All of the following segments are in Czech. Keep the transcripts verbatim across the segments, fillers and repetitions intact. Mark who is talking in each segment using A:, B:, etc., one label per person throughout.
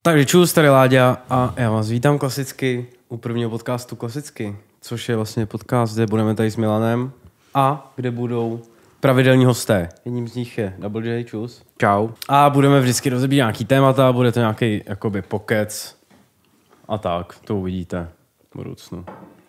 A: Takže čus, tady Láďa a já vás vítám klasicky u prvního podcastu Klasicky, což je vlastně podcast, kde budeme tady s Milanem a kde budou pravidelní hosté. Jedním z nich je Double J, čus.
B: Čau.
A: A budeme vždycky rozebírat nějaký témata, bude to nějaký jakoby pokec a tak, to uvidíte v budoucnu.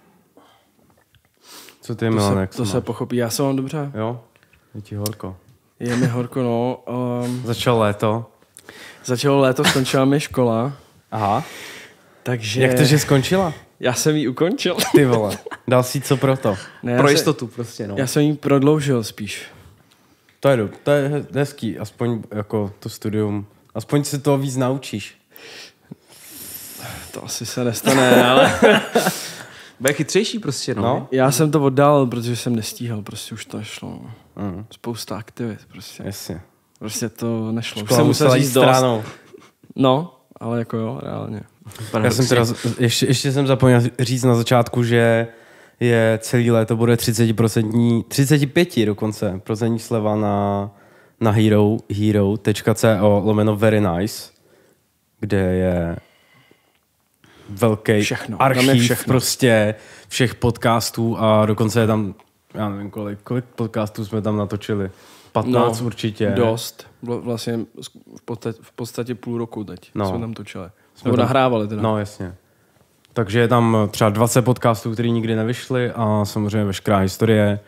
A: Co ty, Milan, jak
B: To se pochopí, já se mám dobře.
A: Jo? Je ti horko.
B: Je mi horko, no. Um,
A: Začalo léto.
B: začalo léto, skončila mi škola.
A: Aha.
B: Takže...
A: Jak to, že skončila?
B: Já jsem ji ukončil.
A: Ty vole, dal si co pro to?
B: Ne,
C: Pro
B: já
C: jistotu se, prostě, no.
B: Já jsem ji prodloužil spíš.
A: To je, do, to je hezký, aspoň jako to studium. Aspoň se toho víc naučíš.
B: To asi se nestane, ale...
C: Bude chytřejší prostě, no.
A: No.
B: Já jsem to oddal, protože jsem nestíhal, prostě už to nešlo.
A: Mm.
B: Spousta aktivit, prostě.
A: Jasně.
B: Prostě to nešlo. Už
A: Škola
B: jsem musel
A: musela jít
B: říct dost.
A: stranou.
B: No, ale jako jo, reálně.
A: Já jsem teda, ještě, ještě jsem zapomněl říct na začátku, že je celý léto bude třicet procent, třicet pět dokonce, procentní sleva na, na hero, hero.co lomeno very nice, kde je velký
B: Všechno, tam je
A: archiv
B: všechno.
A: prostě všech podcastů a dokonce je tam, já nevím kolik, kolik podcastů jsme tam natočili. patnáct
B: No,
A: určitě.
B: Dost. Vl- Vlastně v podstatě, v podstatě půl roku teď
A: No.
B: jsme tam točili.
A: Jsme
B: Nebo
A: tam-
B: nahrávali teda.
A: No, jasně. Takže je tam třeba dvacet podcastů, které nikdy nevyšly a samozřejmě veškerá historie.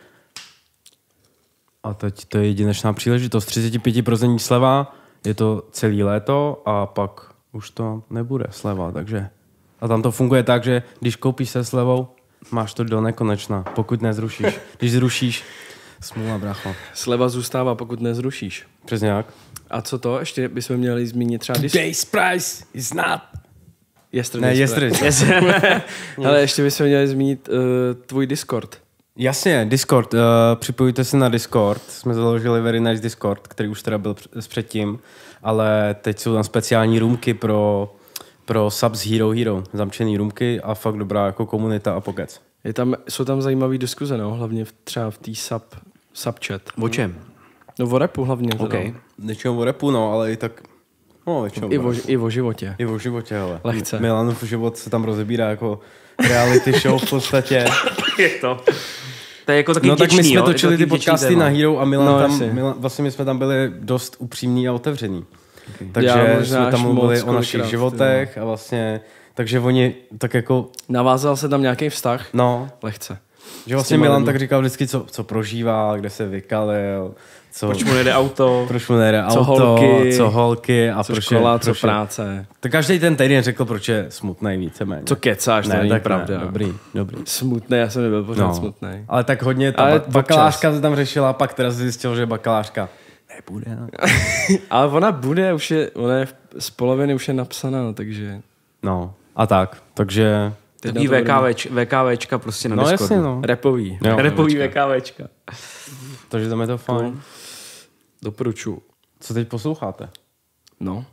A: A teď to je jedinečná příležitost. třicet pět procent sleva, je to celý léto a pak už to nebude sleva, takže... A tam to funguje tak, že když koupíš se slevou, máš to do nekonečna, pokud nezrušíš. Když zrušíš, smůla, bracho.
B: Sleva zůstává, pokud nezrušíš.
A: Přesně jak?
B: A co to? Ještě bychom měli zmínit třeba... Dis-
A: Today's price is not...
B: yesterday.
A: Ne, yesterday.
B: Ale ještě bychom měli zmínit uh, tvůj Discord.
A: Jasně, Discord. Uh, připojujte se na Discord. Jsme založili Very Nice Discord, který už teda byl s předtím, ale teď jsou tam speciální roomky pro, pro subs Hero Hero. Zamčený roomky a fakt dobrá jako komunita a pokec.
B: Je tam, jsou tam zajímavé diskuze, no? Hlavně v, třeba v té sub, subchat.
C: O čem?
B: No o rapu hlavně. Teda.
C: OK.
A: Většinou o rapu, no, ale i tak... No, většinou
B: I,
A: o
B: o,
A: rapu.
B: I o životě.
A: I o životě, hele.
B: Lehce.
A: Milanův život se tam rozebírá jako reality show v podstatě.
C: Je to. To je jako taky
A: No tak my
C: vděčný,
A: jsme
C: jo?
A: točili
C: Je
A: ty
C: to taky vděčný
A: podcasty
C: téma.
A: na Hero a Milan
B: No,
A: tam,
B: jasně.
A: Milan, vlastně my jsme tam byli dost upřímní a otevření. Okay. Takže
B: Já možná
A: jsme
B: až
A: tam mluvili
B: moc
A: o našich
B: kolikrát,
A: životech a vlastně, takže oni tak jako,
B: Navázal se tam nějaký vztah?
A: no,
B: Lehce.
A: že vlastně
B: těma
A: Milan
B: lidmi.
A: tak říkal vždycky, co, co prožívá, kde se vykalil, co,
C: Proč mu nejde auto?
A: proč mu nejde
B: Co
A: auto,
B: holky,
A: co holky a
B: Co
A: proč
B: škola,
A: je,
B: co
A: proč je,
B: práce.
A: tak každý ten týden řekl, proč je smutnej víceméně.
B: Co kecáš, to
A: ne,
B: není
A: tak
B: pravda.
A: Ne, dobrý, dobrý.
B: Smutný, já jsem nebyl pořád
A: No,
B: smutný.
A: ale tak hodně, ta
B: Ale
A: ba-
B: občas.
A: bakalářka se tam řešila, pak teda zjistil, že bakalářka nebude. No.
B: Ale ona bude, už je, ona je v- z poloviny už je napsaná, no, takže...
A: No, a tak, takže...
C: Takový
B: Teď na to
C: VKVč, VKVčka prostě na
A: No
C: Discordu.
A: jasně, no.
B: Repový.
A: Jo,
C: Repový VKVčka.
A: takže tam je to fajn.
B: Doporučuji.
A: Co teď posloucháte?
B: No.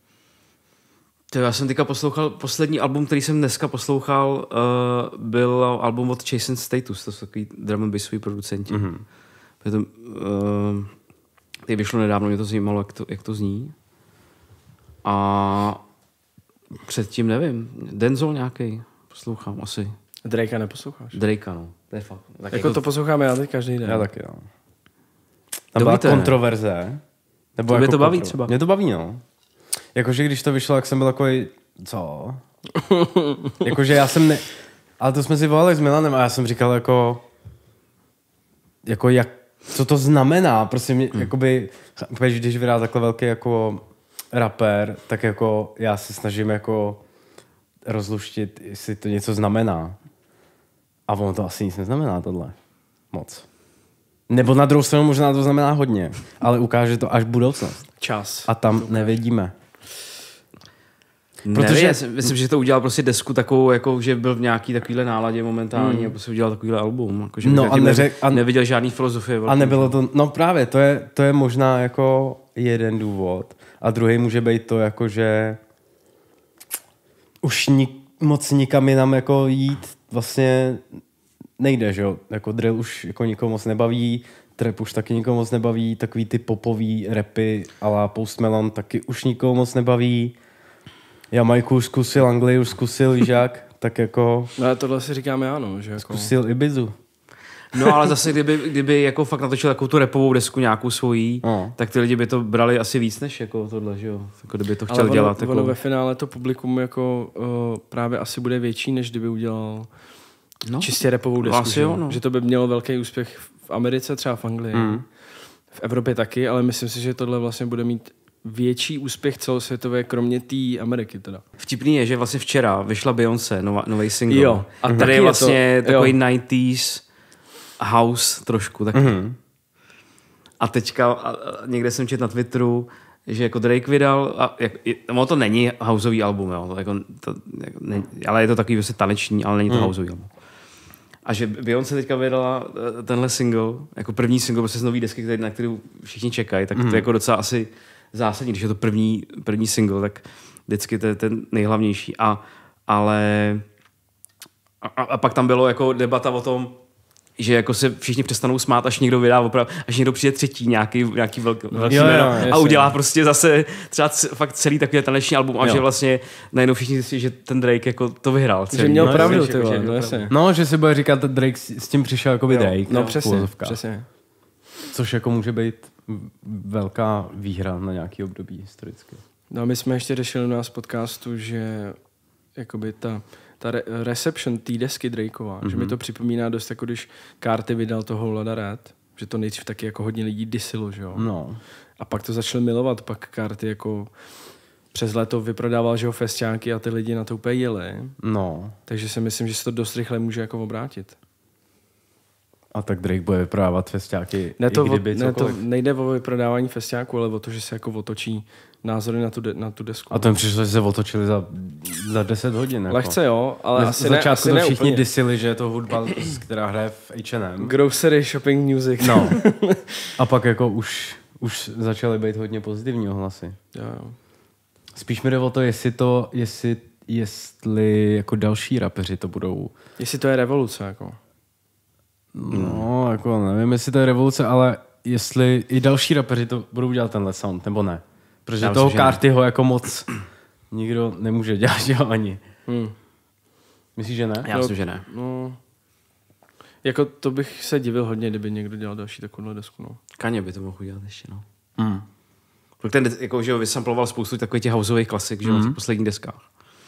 C: To já jsem teďka poslouchal, poslední album, který jsem dneska poslouchal, uh, byl album od Jason Status, to jsou takový drum and bassoví producenti.
A: Mhm.
C: Mm-hmm. To, uh, teď vyšlo nedávno, mě to zajímalo, jak to, jak to zní. A předtím nevím, Denzel nějaký poslouchám asi.
B: Drakea neposloucháš?
C: Drakea, no. To je fakt. Tak
B: Jako to posloucháme já teď každý den.
A: Já taky, jo. Tam
C: Dobrý
A: byla
C: to je.
A: kontroverze. Nebo
C: Tobě
A: jako
C: to baví
A: kontro-
C: třeba?
A: Mě to baví, no. Jakože když to vyšlo, jak jsem byl takový, co? Jakože já jsem ne... Ale to jsme si volali s Milanem a já jsem říkal jako... Jako jak... Co to znamená? Prostě mě, hmm. jakoby... chápeš, když vydá takhle velký jako rapper, tak jako já se snažím jako rozluštit, jestli to něco znamená. A ono to asi nic neznamená, tohle. Moc. Nebo na druhou stranu možná to znamená hodně, ale ukáže to až budoucnost.
B: Čas.
A: A tam nevědíme.
C: Protože
A: Protože-
C: já si myslím, že to udělal prostě desku takovou, jako, že byl v nějaký takovýhle náladě momentálně mm. a prostě udělal takovýhle album. Jako, že
A: No
C: bych
A: a
C: zatím
A: neřek- a-
C: neviděl žádný filozofie.
A: A nebylo to, no právě, to je, to je možná jako jeden důvod. A druhý může být to, jako že už nik, moc nikam jinam jako jít vlastně nejde, že jo? Jako drill už jako nikoho moc nebaví, trap už taky nikoho moc nebaví, takový ty popový rapy a la Post Malone taky už nikoho moc nebaví. Jamajku už zkusil, Anglii už zkusil, víš jak, tak jako
B: No ale tohle si říkám já, no, že jako...
A: zkusil Ibizu.
C: No ale zase, kdyby, kdyby jako fakt natočil takovou tu rapovou desku nějakou svojí,
A: No.
C: tak ty lidi by to brali asi víc než jako tohle, že jo? Jako kdyby to chtěl
B: Ale ono,
C: dělat.
B: ono
C: Jako...
B: ve finále to publikum jako uh, právě asi bude větší, než kdyby udělal
C: No.
B: čistě rapovou desku.
C: Asi
B: Že,
C: jo, no.
B: že to by mělo velký úspěch v Americe, třeba v Anglii.
A: Mm.
B: V Evropě taky, ale myslím si, že tohle vlastně bude mít větší úspěch celosvětově, kromě té Ameriky teda.
C: Vtipný je, že vlastně včera vyšla Beyoncé, nova, nový single.
B: Jo, a
C: který
B: taky
C: je
B: je
C: vlastně
B: to-
C: takový
B: jo.
C: nineties house trošku. Tak...
A: Mhm.
C: A teďka a, a někde jsem četl na Twitteru, že jako Drake vydal, a jak, je, no to není houseový album, jo, to jako, to, jako, ne, ale je to takový vlastně taneční, ale není to
A: Hmm.
C: houseový album. A že Beyoncé teďka vydala eh, tenhle single, jako první single prostě z nový desky, který, na kterou všichni čekají, tak to je jako docela asi zásadní, když je to první, první single, tak vždycky to je ten nejhlavnější. A, ale a, a pak tam bylo jako debata o tom, že jako se všichni přestanou smát, až někdo vydá opravdu, až někdo přijde třetí nějaký, nějaký velký, velký
A: Jo, jo,
C: jméno a
B: jasně.
C: udělá prostě zase třeba c- fakt celý takový taneční album a
A: Jo.
C: že vlastně najednou všichni zjistí, že ten Drake jako to vyhrál.
B: Že
C: Celý.
B: měl
A: No,
B: pravdu,
C: jasně,
B: ty
C: že-
B: vole,
C: že měl
B: no
C: pravdu.
B: jasně.
A: No, že si bude říkat, Drake s s tím přišel jako by Drake.
B: No
A: v
B: přesně,
A: uvozovkách.
B: přesně.
A: Což jako může být velká výhra na nějaký období historicky.
B: No a my jsme ještě řešili u nás v podcastu, že jakoby ta, ta re- reception té desky Drakeova, mm-hmm. že mi to připomíná dost jako když Carti vydal toho Lada Red, že to nejdřív taky jako hodně lidí disilo, že jo.
A: No.
B: A pak to začali milovat, pak Carti jako přes léto vyprodával, že jo, festiánky a ty lidi na to úplně jeli.
A: No.
B: Takže si myslím, že se to dost rychle může jako obrátit.
A: A tak Drake bude vyprodávat festiáky,
B: Ne, to
A: i
B: o,
A: kdyby
B: ne, to
A: cokoliv.
B: nejde o vyprodávání festiáku, ale o to, že se jako otočí názory na tu, de, na tu desku.
A: A to jim přišlo, že se otočili za, za deset hodin. Jako.
B: Lehce jo, ale
A: Na
B: asi
A: začátku
B: ne, asi
A: to
B: ne
A: všichni
B: úplně.
A: disili, že je to hudba, která hraje v H and M.
B: Grocery, shopping music.
A: No. A pak jako už, už začaly být hodně pozitivní ohlasy.
B: Jo, jo.
A: Spíš mi jde o to, jestli to, jestli, jestli jako další rapeři to budou.
B: Jestli to je revoluce, jako.
A: No, jako nevím, jestli to je revoluce, ale jestli i další rapeři to budou dělat tenhle sound, nebo ne. Protože
C: Já
A: toho
C: myslím, že ne.
A: Cartiho jako moc nikdo nemůže dělat, že jo, ani.
B: Hmm.
A: Myslíš, že ne?
C: Já myslím, že ne.
B: No, jako to bych se divil hodně, kdyby někdo dělal další takovou desku, no.
C: Kaně by to mohl udělat ještě, no.
A: Mm.
C: Protože ten, jako, že jo, vysamploval spoustu takových těch houseových klasik, že jo,
A: Mhm.
C: v těch posledních deskách.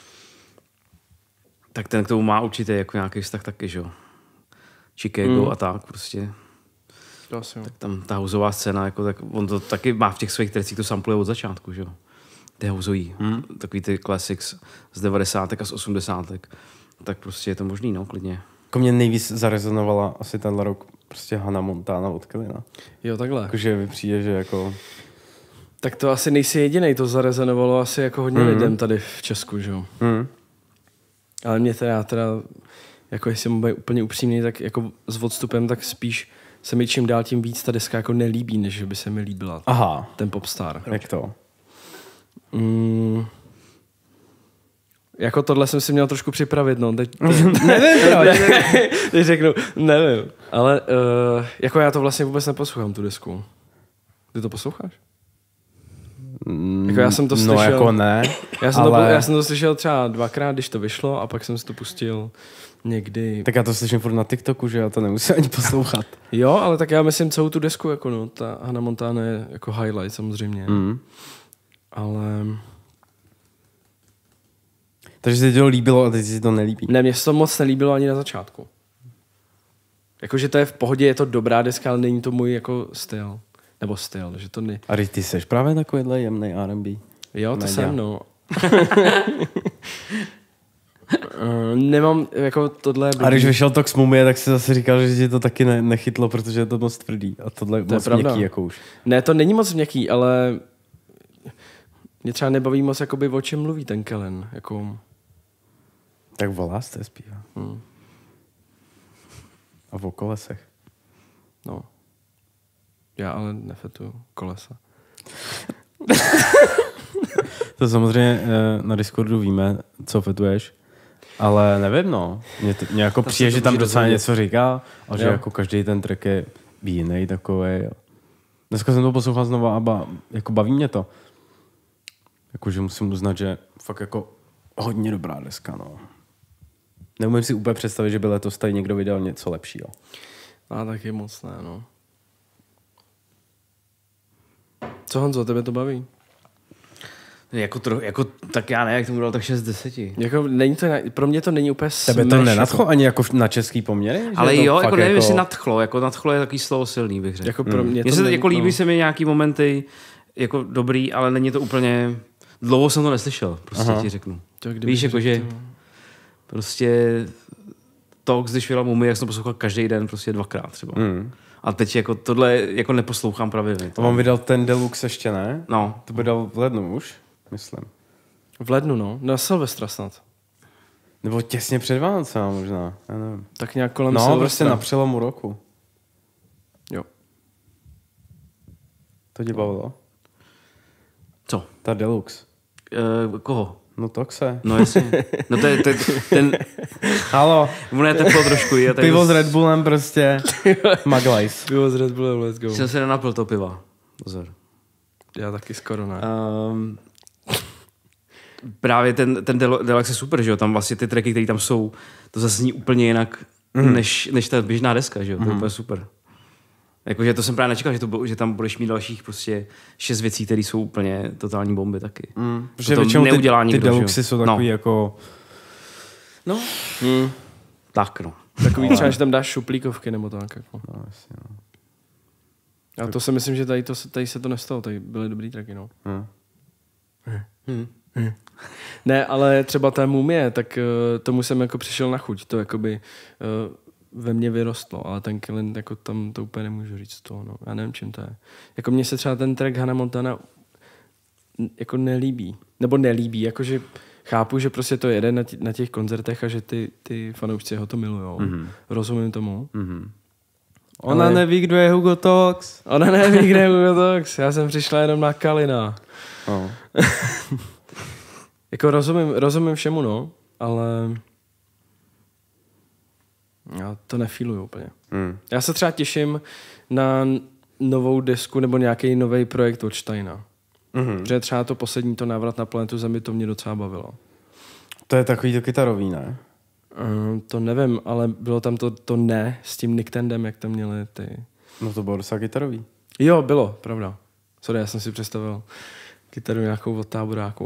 C: Tak ten k tomu má určitě jako nějaký vztah taky, že jo. Chicago
A: Mhm.
C: a tak prostě.
B: To asi jo.
C: Tak tam ta houseová scéna, jako, tak on to taky má v těch svých trecích, to sampluje od začátku, že jo. Ty houseový,
A: Mhm.
C: takový ty classics z devadesátek a z osmdesátek. Tak prostě je to možný, no, klidně.
A: Jako mě nejvíc zarezonovala asi tenhle rok prostě Hannah Montana od Kellina.
B: Jo, takhle.
A: Jakože mi přijde, že jako...
B: Tak to asi nejsi jedinej, to zarezonovalo asi jako hodně
A: Mhm.
B: lidem tady v Česku, že jo.
A: Mm.
B: Ale mě teda, teda jako jestli mu být úplně upřímný, tak jako s odstupem, tak spíš se mi čím dál tím víc ta deska jako nelíbí, než že by se mi líbila.
A: Aha,
B: Ten popstar.
A: jak to?
B: Mm. Jako tohle jsem si měl trošku připravit, no. Teď,
A: Nevím, proč.
B: teď řeknu, nevím. Ale uh, jako já to vlastně vůbec neposlouchám, tu desku. Ty to posloucháš? Jako já jsem to
A: No
B: slyšel-
A: jako ne,
B: Já jsem,
A: ale...
B: to, já jsem to slyšel třeba dvakrát, když to vyšlo, a pak jsem si to pustil někdy.
A: Tak já to slyším furt na TikToku, že já to nemusím ani poslouchat.
B: Jo, ale tak já myslím celou tu desku, jako no, ta Hannah Montana je jako highlight samozřejmě.
A: Mm.
B: Ale
A: Takže se ti to líbilo a teď si to nelíbí.
B: ne, mně se to moc nelíbilo ani na začátku. Jakože to je v pohodě, je to dobrá deska, ale není to můj jako styl. Nebo styl, že to ne...
A: A teď ty seš právě takovýhle jemnej R and B.
B: Jo, to
A: Média.
B: jsem, no. Uh, nemám, jako tohle... je
A: A když
B: blbý.
A: vyšel to k Mumie, tak si zase říkal, že ti to taky ne, nechytlo, protože je to moc tvrdý. A tohle je
B: To je
A: moc
B: pravda.
A: měkký jako už.
B: Ne, to není moc měkký, ale mě třeba nebaví moc, jakoby, o čem mluví ten Kellen. Jako...
A: Tak volá jste zpívá.
B: Hmm.
A: A o kolesech.
B: No. Já ale nefetuju kolesa.
A: To samozřejmě eh, na Discordu víme, co fetuješ. Ale nevím, no. Mně, to, mě jako
C: Tam
A: přijde,
C: se to
A: že tam
C: může
A: docela
C: dozvědět.
A: něco říká a že
B: Jo.
A: jako každý ten track je jiný takovej. Dneska jsem to poslouchal znova a ba, jako baví mě to. Jakože musím uznat, že fakt jako hodně dobrá deska, no. Neumím si úplně představit, že by letos tady někdo vydal něco lepšího.
B: A taky moc ne, no. Co, Honzo, tebe to baví?
C: Jako, tro, jako tak já ne, jak tomu dal tak šest z deseti.
B: Jako, není to, pro mě to není úplně
A: Tebe to
B: smash,
A: nenadchlo
B: jako,
A: ani jako na český poměry? Že
C: Ale
A: to
C: jo,
A: fakt
C: jako nevím, jestli nadchlo. Jako nadchlo je takový slovo silný, bych řekl.
B: jako pro mě
C: Mně
B: to
C: se
B: není,
C: jako líbí
B: no.
C: se mi nějaký momenty jako dobrý, ale není to úplně... Dlouho jsem to neslyšel, prostě
A: Aha.
C: ti řeknu.
B: To, kdyby
C: Víš, jako že
B: řekl,
C: prostě Talks, když vyjela Mumie, jak jsem to poslouchal každý den, prostě dvakrát třeba.
A: Mm.
C: A teď jako tohle jako neposlouchám právě.
A: A on vydal ten Deluxe ještě, ne?
C: No.
A: To vydal v lednu už, myslím.
B: v lednu, no. Na Silvestra snad.
A: Nebo těsně před Vánocema možná, já nevím.
B: Tak nějak kolem
A: No,
B: Silvestra.
A: prostě na přelomu roku.
B: Jo.
A: To tě bavilo?
C: Co?
A: Ta Deluxe.
C: Uh, koho?
A: No Toxe.
C: No jasně. No to je ten, ten
A: Halo,
C: ono je teplo trošku. Je tady
A: pivo s Red Bullem prostě. Maglajs.
B: Pivo z Red Bullem, let's go.
C: Jsem se nenapil to piva. Pozor.
B: Já taky skoro ne.
C: Um, právě ten, ten Del- Deluxe je super, že jo? Tam vlastně ty tracky, které tam jsou, to zase zní úplně jinak, mm. než, než ta běžná deska, že jo? To je
A: Mm.
C: úplně super. Jakože to jsem právě nečekal, že, to, bylo- že tam budeš mít dalších prostě šest věcí, které jsou úplně totální bomby taky.
A: Mm.
C: To
A: Protože
C: to
A: většinou
C: neudělá
A: ty,
C: nikdo,
A: ty
C: že jo?
A: Deluxy jsou takový
C: No.
A: jako...
C: No,
B: Hmm.
C: tak no.
B: Takový třeba, že tam dáš šuplíkovky nebo tak. Jako.
A: No, jasně, no.
B: A to si myslím, že tady, to, se- tady se to nestalo. Tady byly dobrý tracky, no.
A: Hm.
C: Hm.
B: Ne, ale třeba ta mumie, tak uh, tomu jsem jako přišel na chuť. To jakoby uh, ve mně vyrostlo, ale ten Killin, jako tam to úplně nemůžu říct z toho, no. Já nevím, čím to je. Jako mně se třeba ten track Hannah Montana n- jako nelíbí. Nebo nelíbí, jakože chápu, že prostě to jede na, tě, na těch koncertech a že ty, ty fanoušci ho to milujou. Mm-hmm. Rozumím tomu.
A: Mm-hmm. Ona
B: Ale-
A: neví, kdo je Hugo Tox.
B: Ona neví, kde je Hugo Tox. Já jsem přišla jenom na Kalina.
A: No.
B: Jako rozumím, rozumím všemu, no, ale já to nefíluju úplně.
A: Mm.
B: Já se třeba těším na novou desku nebo nějaký nový projekt od Steina.
A: Mm-hmm.
B: Protože třeba to poslední, to návrat na planetu Zemi, to mě docela bavilo.
A: To je takový to kytarový, ne?
B: Um, to nevím, ale bylo tam to, to ne s tím Nick Tandem, jak tam měli ty...
A: No to bylo docela kytarový.
B: Jo, bylo, pravda. Sorry, já jsem si představil kytaru nějakou od táboráku.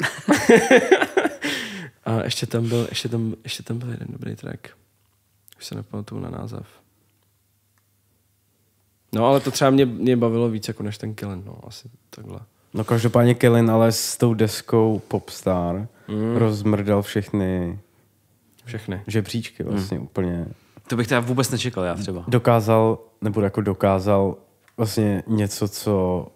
B: A ještě tam byl, ještě tam, ještě tam byl jeden dobrý track. Už se nepamatuju na název. No, ale to třeba mě, mě bavilo víc jako než ten Killin, no, asi takhle.
A: No každopádně Killin, ale s tou deskou Popstar
B: Mm.
A: rozmrdal všechny
B: Všechny.
A: žebříčky vlastně mm. úplně.
C: To bych teda vůbec nečekal, já třeba.
A: Dokázal, nebo jako dokázal vlastně něco, co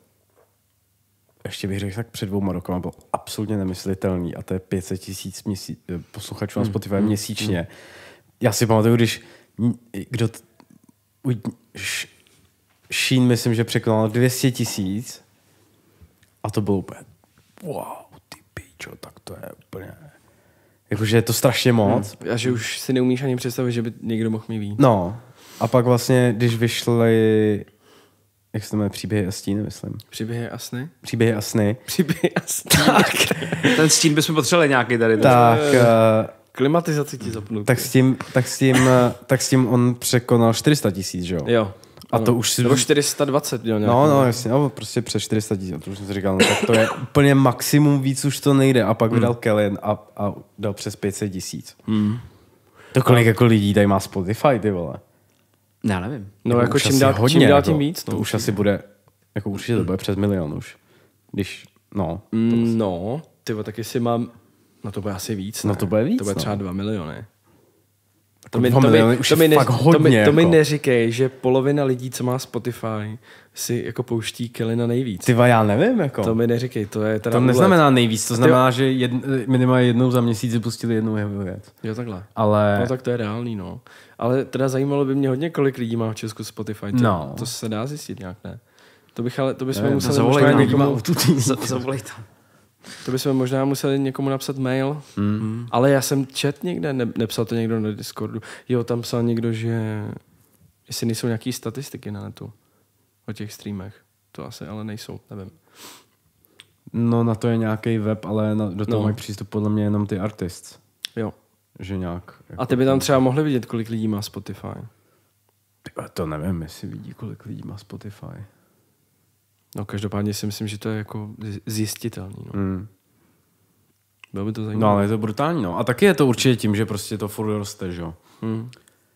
A: ještě bych řekl tak před dvouma rokama bylo absolutně nemyslitelný a to je pět set tisíc měsí- posluchačů na Spotify mm. měsíčně. Já si pamatuju, když kdo t- u- š- Sheen myslím, že překonal dvě stě tisíc a to bylo úplně wow, ty pičo, tak to je úplně jakože je to strašně moc.
B: A že už si neumíš ani představit, že by někdo mohl mít víc.
A: No a pak vlastně, když vyšly jak se to jmenuje, Příběhy a stíny, myslím.
B: Příběhy a sny?
A: Příběhy a sny.
B: Příběhy a sny.
A: Tak,
C: Ten stín bychom potřebovali nějaký tady.
A: tak, uh,
B: Klimatizaci ti zapnu.
A: tak, s tím, tak, s tím, uh, tak s tím on překonal čtyři sta tisíc, že jo?
B: Jo.
A: A
B: ano.
A: to už si...
B: Nebo čtyři sta dvacet měl nějaký.
A: No, no, jasně, no, prostě přes čtyři sta tisíc, to už jsem si říkal, no, tak to je úplně maximum, víc už to nejde. A pak vydal Kellen a, a dal přes pět set tisíc.
B: Hmm.
A: To kolik jako lidí tady má Spotify, ty vole?
C: Já nevím.
B: No, jako
A: už
B: čím
A: asi
B: dál, čím dál tím víc.
A: To
B: No.
A: už asi bude, jako určitě to bude přes milion už. Když, no.
B: Mm, no, tyvo, tak jestli mám, no to bude asi víc,
A: No
B: ne?
A: to bude víc,
B: To bude
A: no.
B: třeba dva miliony. To
A: Jako
B: mi,
A: dva
B: to,
A: miliony
B: mi,
A: už
B: to,
A: je
B: mi ne,
A: fakt
B: to, mi,
A: hodně,
B: to mi
A: jako.
B: neříkej, že polovina lidí, co má Spotify, si jako pouští Killina nejvíc.
A: Ty já nevím, jako.
B: To mi neříkej, to je teda
A: To
B: úlet.
A: neznamená nejvíc, to znamená, že jed, minimálně jednou za měsíc vypustili jednu jeho věc.
B: Jo, takhle.
A: Ale...
B: No tak to je reálný, no. Ale teda zajímalo by mě hodně, kolik lidí má v Česku Spotify. To,
A: No.
B: to se dá zjistit nějak, ne? To bych ale, to bychom
A: Nevím,
B: museli
C: zavolej
B: možná
C: nám.
B: někomu,
C: Z- Zavolej tam.
B: to bychom možná museli někomu napsat mail.
A: Mm.
B: Ale já jsem čet někde, ne, nepsal to někdo na Discordu. Jo, tam psal někdo, že jestli nejsou nějaký statistiky na netu o těch streamech. To asi ale nejsou, nevím.
A: No na to je nějaký web, ale na, do toho
B: No.
A: mají přístup podle mě jenom ty artists.
B: Jo.
A: Že nějak... Jako
B: A ty by tam třeba mohli vidět, kolik lidí má Spotify.
A: To nevím, jestli vidí, kolik lidí má Spotify.
B: No každopádně si myslím, že to je jako zjistitelný. No.
A: Hmm.
B: Bylo by to
A: No
B: zajímavé.
A: ale je to brutální, no. A taky je to určitě tím, že prostě to furt roste, že jo.
B: Hmm.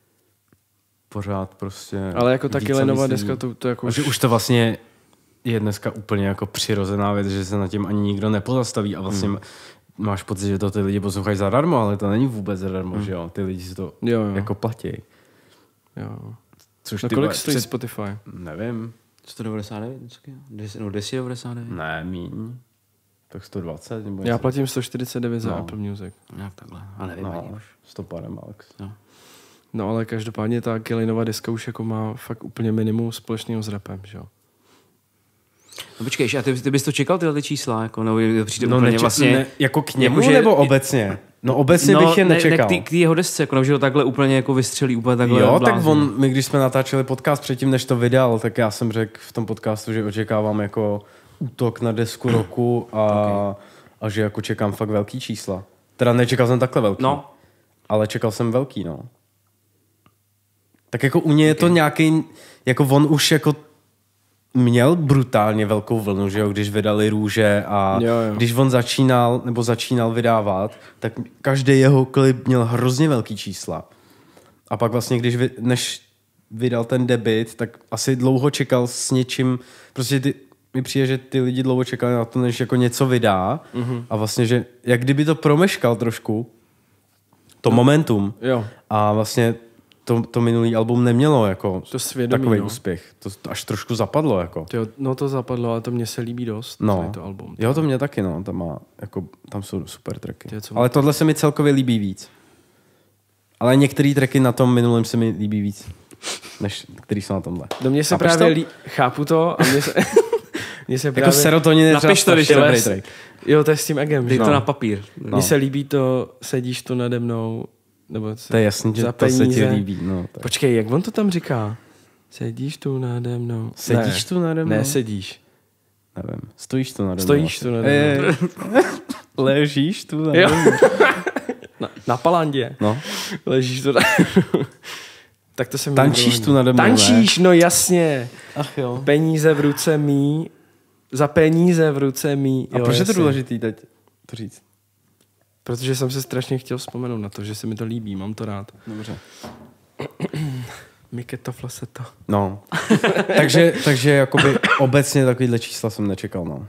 A: Pořád prostě...
B: Ale jako ta
A: víc a
B: Killianova
A: víc
B: deska,
A: lidí.
B: to, to jako
A: A že už to vlastně je dneska úplně jako přirozená věc, že se nad tím ani nikdo nepozastaví a vlastně hmm. máš pocit, že to ty lidi poslouchají zadarmo, ale to není vůbec zadarmo, hmm. že jo. Ty lidi si to
B: Jo, jo.
A: jako platí.
B: Jo.
A: Což
B: No
A: ty
B: kolik
A: vole,
B: stojí
A: před-
B: Spotify?
A: Nevím.
C: sto devadesát devět, něco takového? Des- No, deset devadesát devět.
A: Ne, míň. Tak sto dvacet nebo
B: Já
A: něco.
B: platím sto čtyřicet devět za
A: No.
B: Apple Music.
C: Nějak takhle. A nevím ani
A: No,
C: už.
A: sto pár max.
C: No.
B: No ale každopádně ta Killianova deska už jako má fakt úplně minimum společného s rapem, že jo?
C: No počkej, a ty, ty bys to čekal, tyhle ty čísla? Jako, nebo je to přijde
A: No
C: úplně
A: neče-
C: vlastně...
A: ne, jako k němu
C: Jakože-
A: nebo obecně? No obecně bych je
C: ne,
A: nečekal.
C: Ne, k té jeho desce, jako, že ho takhle úplně jako vystřelí, úplně takhle
A: Jo,
C: blázně.
A: tak on, my když jsme natáčeli podcast předtím, než to vydal, tak já jsem řekl v tom podcastu, že očekávám jako útok na desku roku a, okay. a že jako čekám fakt velký čísla. Teda nečekal jsem takhle velký,
C: No.
A: ale čekal jsem velký, no. Tak jako u něj je to nějaký, jako on už jako měl brutálně velkou vlnu, že jo, když vydali Růže a
B: Jo, jo.
A: když on začínal, nebo začínal vydávat, tak každý jeho klip měl hrozně velký čísla. A pak vlastně, když vy, než vydal ten debut, tak asi dlouho čekal s něčím, prostě ty, mi přijde, že ty lidi dlouho čekali na to, než jako něco vydá
B: Mhm.
A: a vlastně, že jak kdyby to promeškal trošku, to momentum
B: Jo.
A: a vlastně to, to minulý album nemělo jako
B: To svědomí,
A: takový
B: no.
A: úspěch. To, to až trošku zapadlo jako.
B: Tyjo, no to zapadlo, ale to mně se líbí dost,
A: No.
B: tady to album.
A: Jo, to mě taky, no. Tam, má, jako, tam jsou super tracky.
B: Ty, co
A: Ale tohle se mi celkově líbí víc. Ale některé tracky na tom minulém se mi líbí víc, než který jsou na tomhle.
B: Do mě se
A: Chápeš
B: právě
A: to?
B: lí... Chápu to a mně se... mně se
A: Jako
B: právě...
A: serotonin je
C: Napiš
A: třeba
C: to, když
A: strašně
C: to
A: dobrý
B: je-
A: track.
B: Jo, to je s tím egem,
C: Dej
B: že?
C: to
B: No.
C: na papír.
B: Mně se líbí to, sedíš tu nade mnou, nebo
A: To je jasný, že
B: za
A: to se ti
B: peníze.
A: líbí. No, tak.
B: Počkej, jak on to tam říká? Sedíš tu nade mnou.
A: Sedíš
B: ne.
A: tu nade mnou?
B: Ne, sedíš.
A: Nevím. Stojíš tu nade mnou.
B: Stojíš tu nade mnou.
A: mnou. Ležíš tu nade
B: Jo.
A: mnou.
B: Na, na palandě.
A: No.
B: Ležíš tu nade mnou. Tak to se mi
A: Tančíš
B: líbilo.
A: tu nade mnou,
B: Tančíš, no jasně.
A: Ach jo.
B: Peníze v ruce mý. Za peníze v ruce mý.
A: A
B: Jo,
A: proč je to
B: jasně.
A: důležitý teď to říct?
B: Protože jsem se strašně chtěl vzpomenout na to, že se mi to líbí, mám to rád.
A: Dobře.
B: Miketo Flaseto.
A: No. takže, takže jakoby obecně takovýhle čísla jsem nečekal, no.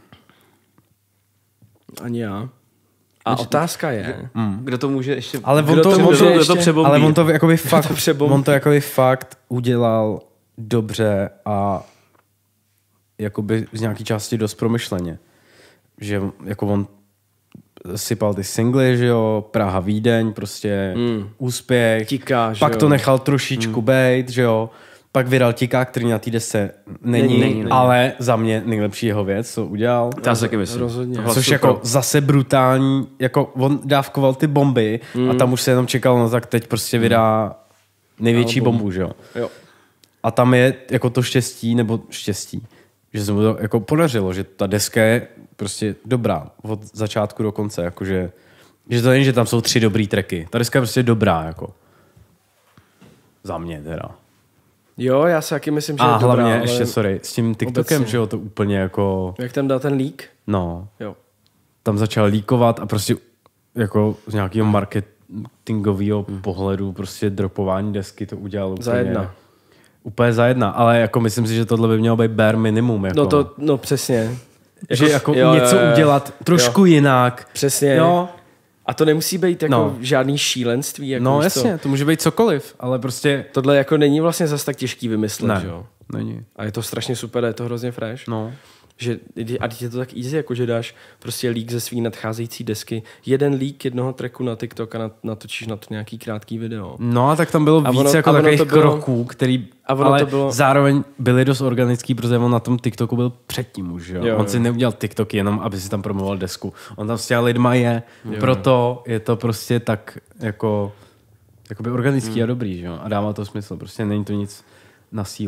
B: Ani já. A otázka je...
C: Kdo to může ještě...
A: Ale on
B: Kdo
A: to,
B: to
A: on
B: může
A: to,
C: kdo to
B: ještě-
C: přebombí?
A: ale on to jakoby fakt,
B: to přebombí?
A: on to jakoby fakt udělal dobře a jakoby z nějaký části dost promyšleně. Že jako on sypal ty singly, že jo, Praha, Vídeň, prostě
B: Mm.
A: úspěch.
B: Tiká, že
A: Pak
B: jo.
A: to nechal trošičku mm. bejt, že jo. Pak vydal Tiká, který na té desce není,
B: Není, není, není.
A: ale za mě nejlepší jeho věc, co udělal.
C: To já si taky myslím.
B: Rozhodně.
C: Tohle
A: Což
C: super.
A: jako zase brutální, jako on dávkoval ty bomby mm. a tam už se jenom čekalo, no tak teď prostě vydá největší
B: Album.
A: bombu, že jo.
B: Jo.
A: A tam je jako to štěstí, nebo štěstí, že se mu to jako podařilo, že ta deska je prostě dobrá od začátku do konce, jakože, že to není, že tam jsou tři dobrý tracky. Ta deska je prostě dobrá, jako. Za mě teda.
B: Jo, já si taky myslím, že
A: A
B: je dobrá,
A: hlavně,
B: ale
A: ještě sorry, s tím TikTokem,
B: obecně.
A: že jo, to úplně jako,
B: jak tam dal ten leak?
A: no,
B: Jo.
A: tam začal líkovat a prostě jako z nějakého marketingového hmm. pohledu prostě dropování desky to udělal úplně.
B: Za jedna.
A: Úplně za jedna, ale jako myslím si, že tohle by mělo být bare minimum. Jako.
B: No to, no přesně.
A: že jako
B: jo,
A: něco
B: jo, jo.
A: udělat trošku
B: Jo.
A: jinak.
B: Přesně.
A: Jo.
B: A to nemusí být jako
A: No.
B: žádný šílenství. Jako
A: No
B: víš
A: jasně,
B: co.
A: to může být cokoliv, ale prostě
B: Tohle jako není vlastně zas tak těžký vymyslet,
A: ne,
B: že jo?
A: není.
B: A je to strašně super, je to hrozně fresh.
A: No.
B: Že, a teď je to tak easy, jako že dáš prostě leak ze svý nadcházející desky, jeden leak jednoho tracku na TikTok a natočíš na to nějaký krátký video.
A: No a tak tam bylo
B: A
A: víc
B: ono-
A: jako
B: a ono
A: takových
B: to bylo-
A: kroků, který
B: a ono
A: ale
B: to bylo-
A: zároveň byly dost organický, protože on na tom TikToku byl předtím už, jo?
B: Jo,
A: On
B: jo.
A: si neudělal TikTok jenom, aby si tam promoval desku. On tam s těma lidma je, jo, proto je to prostě tak jako jakoby organický hmm. a dobrý, že jo? A dává to smysl, prostě není to nic na sílu.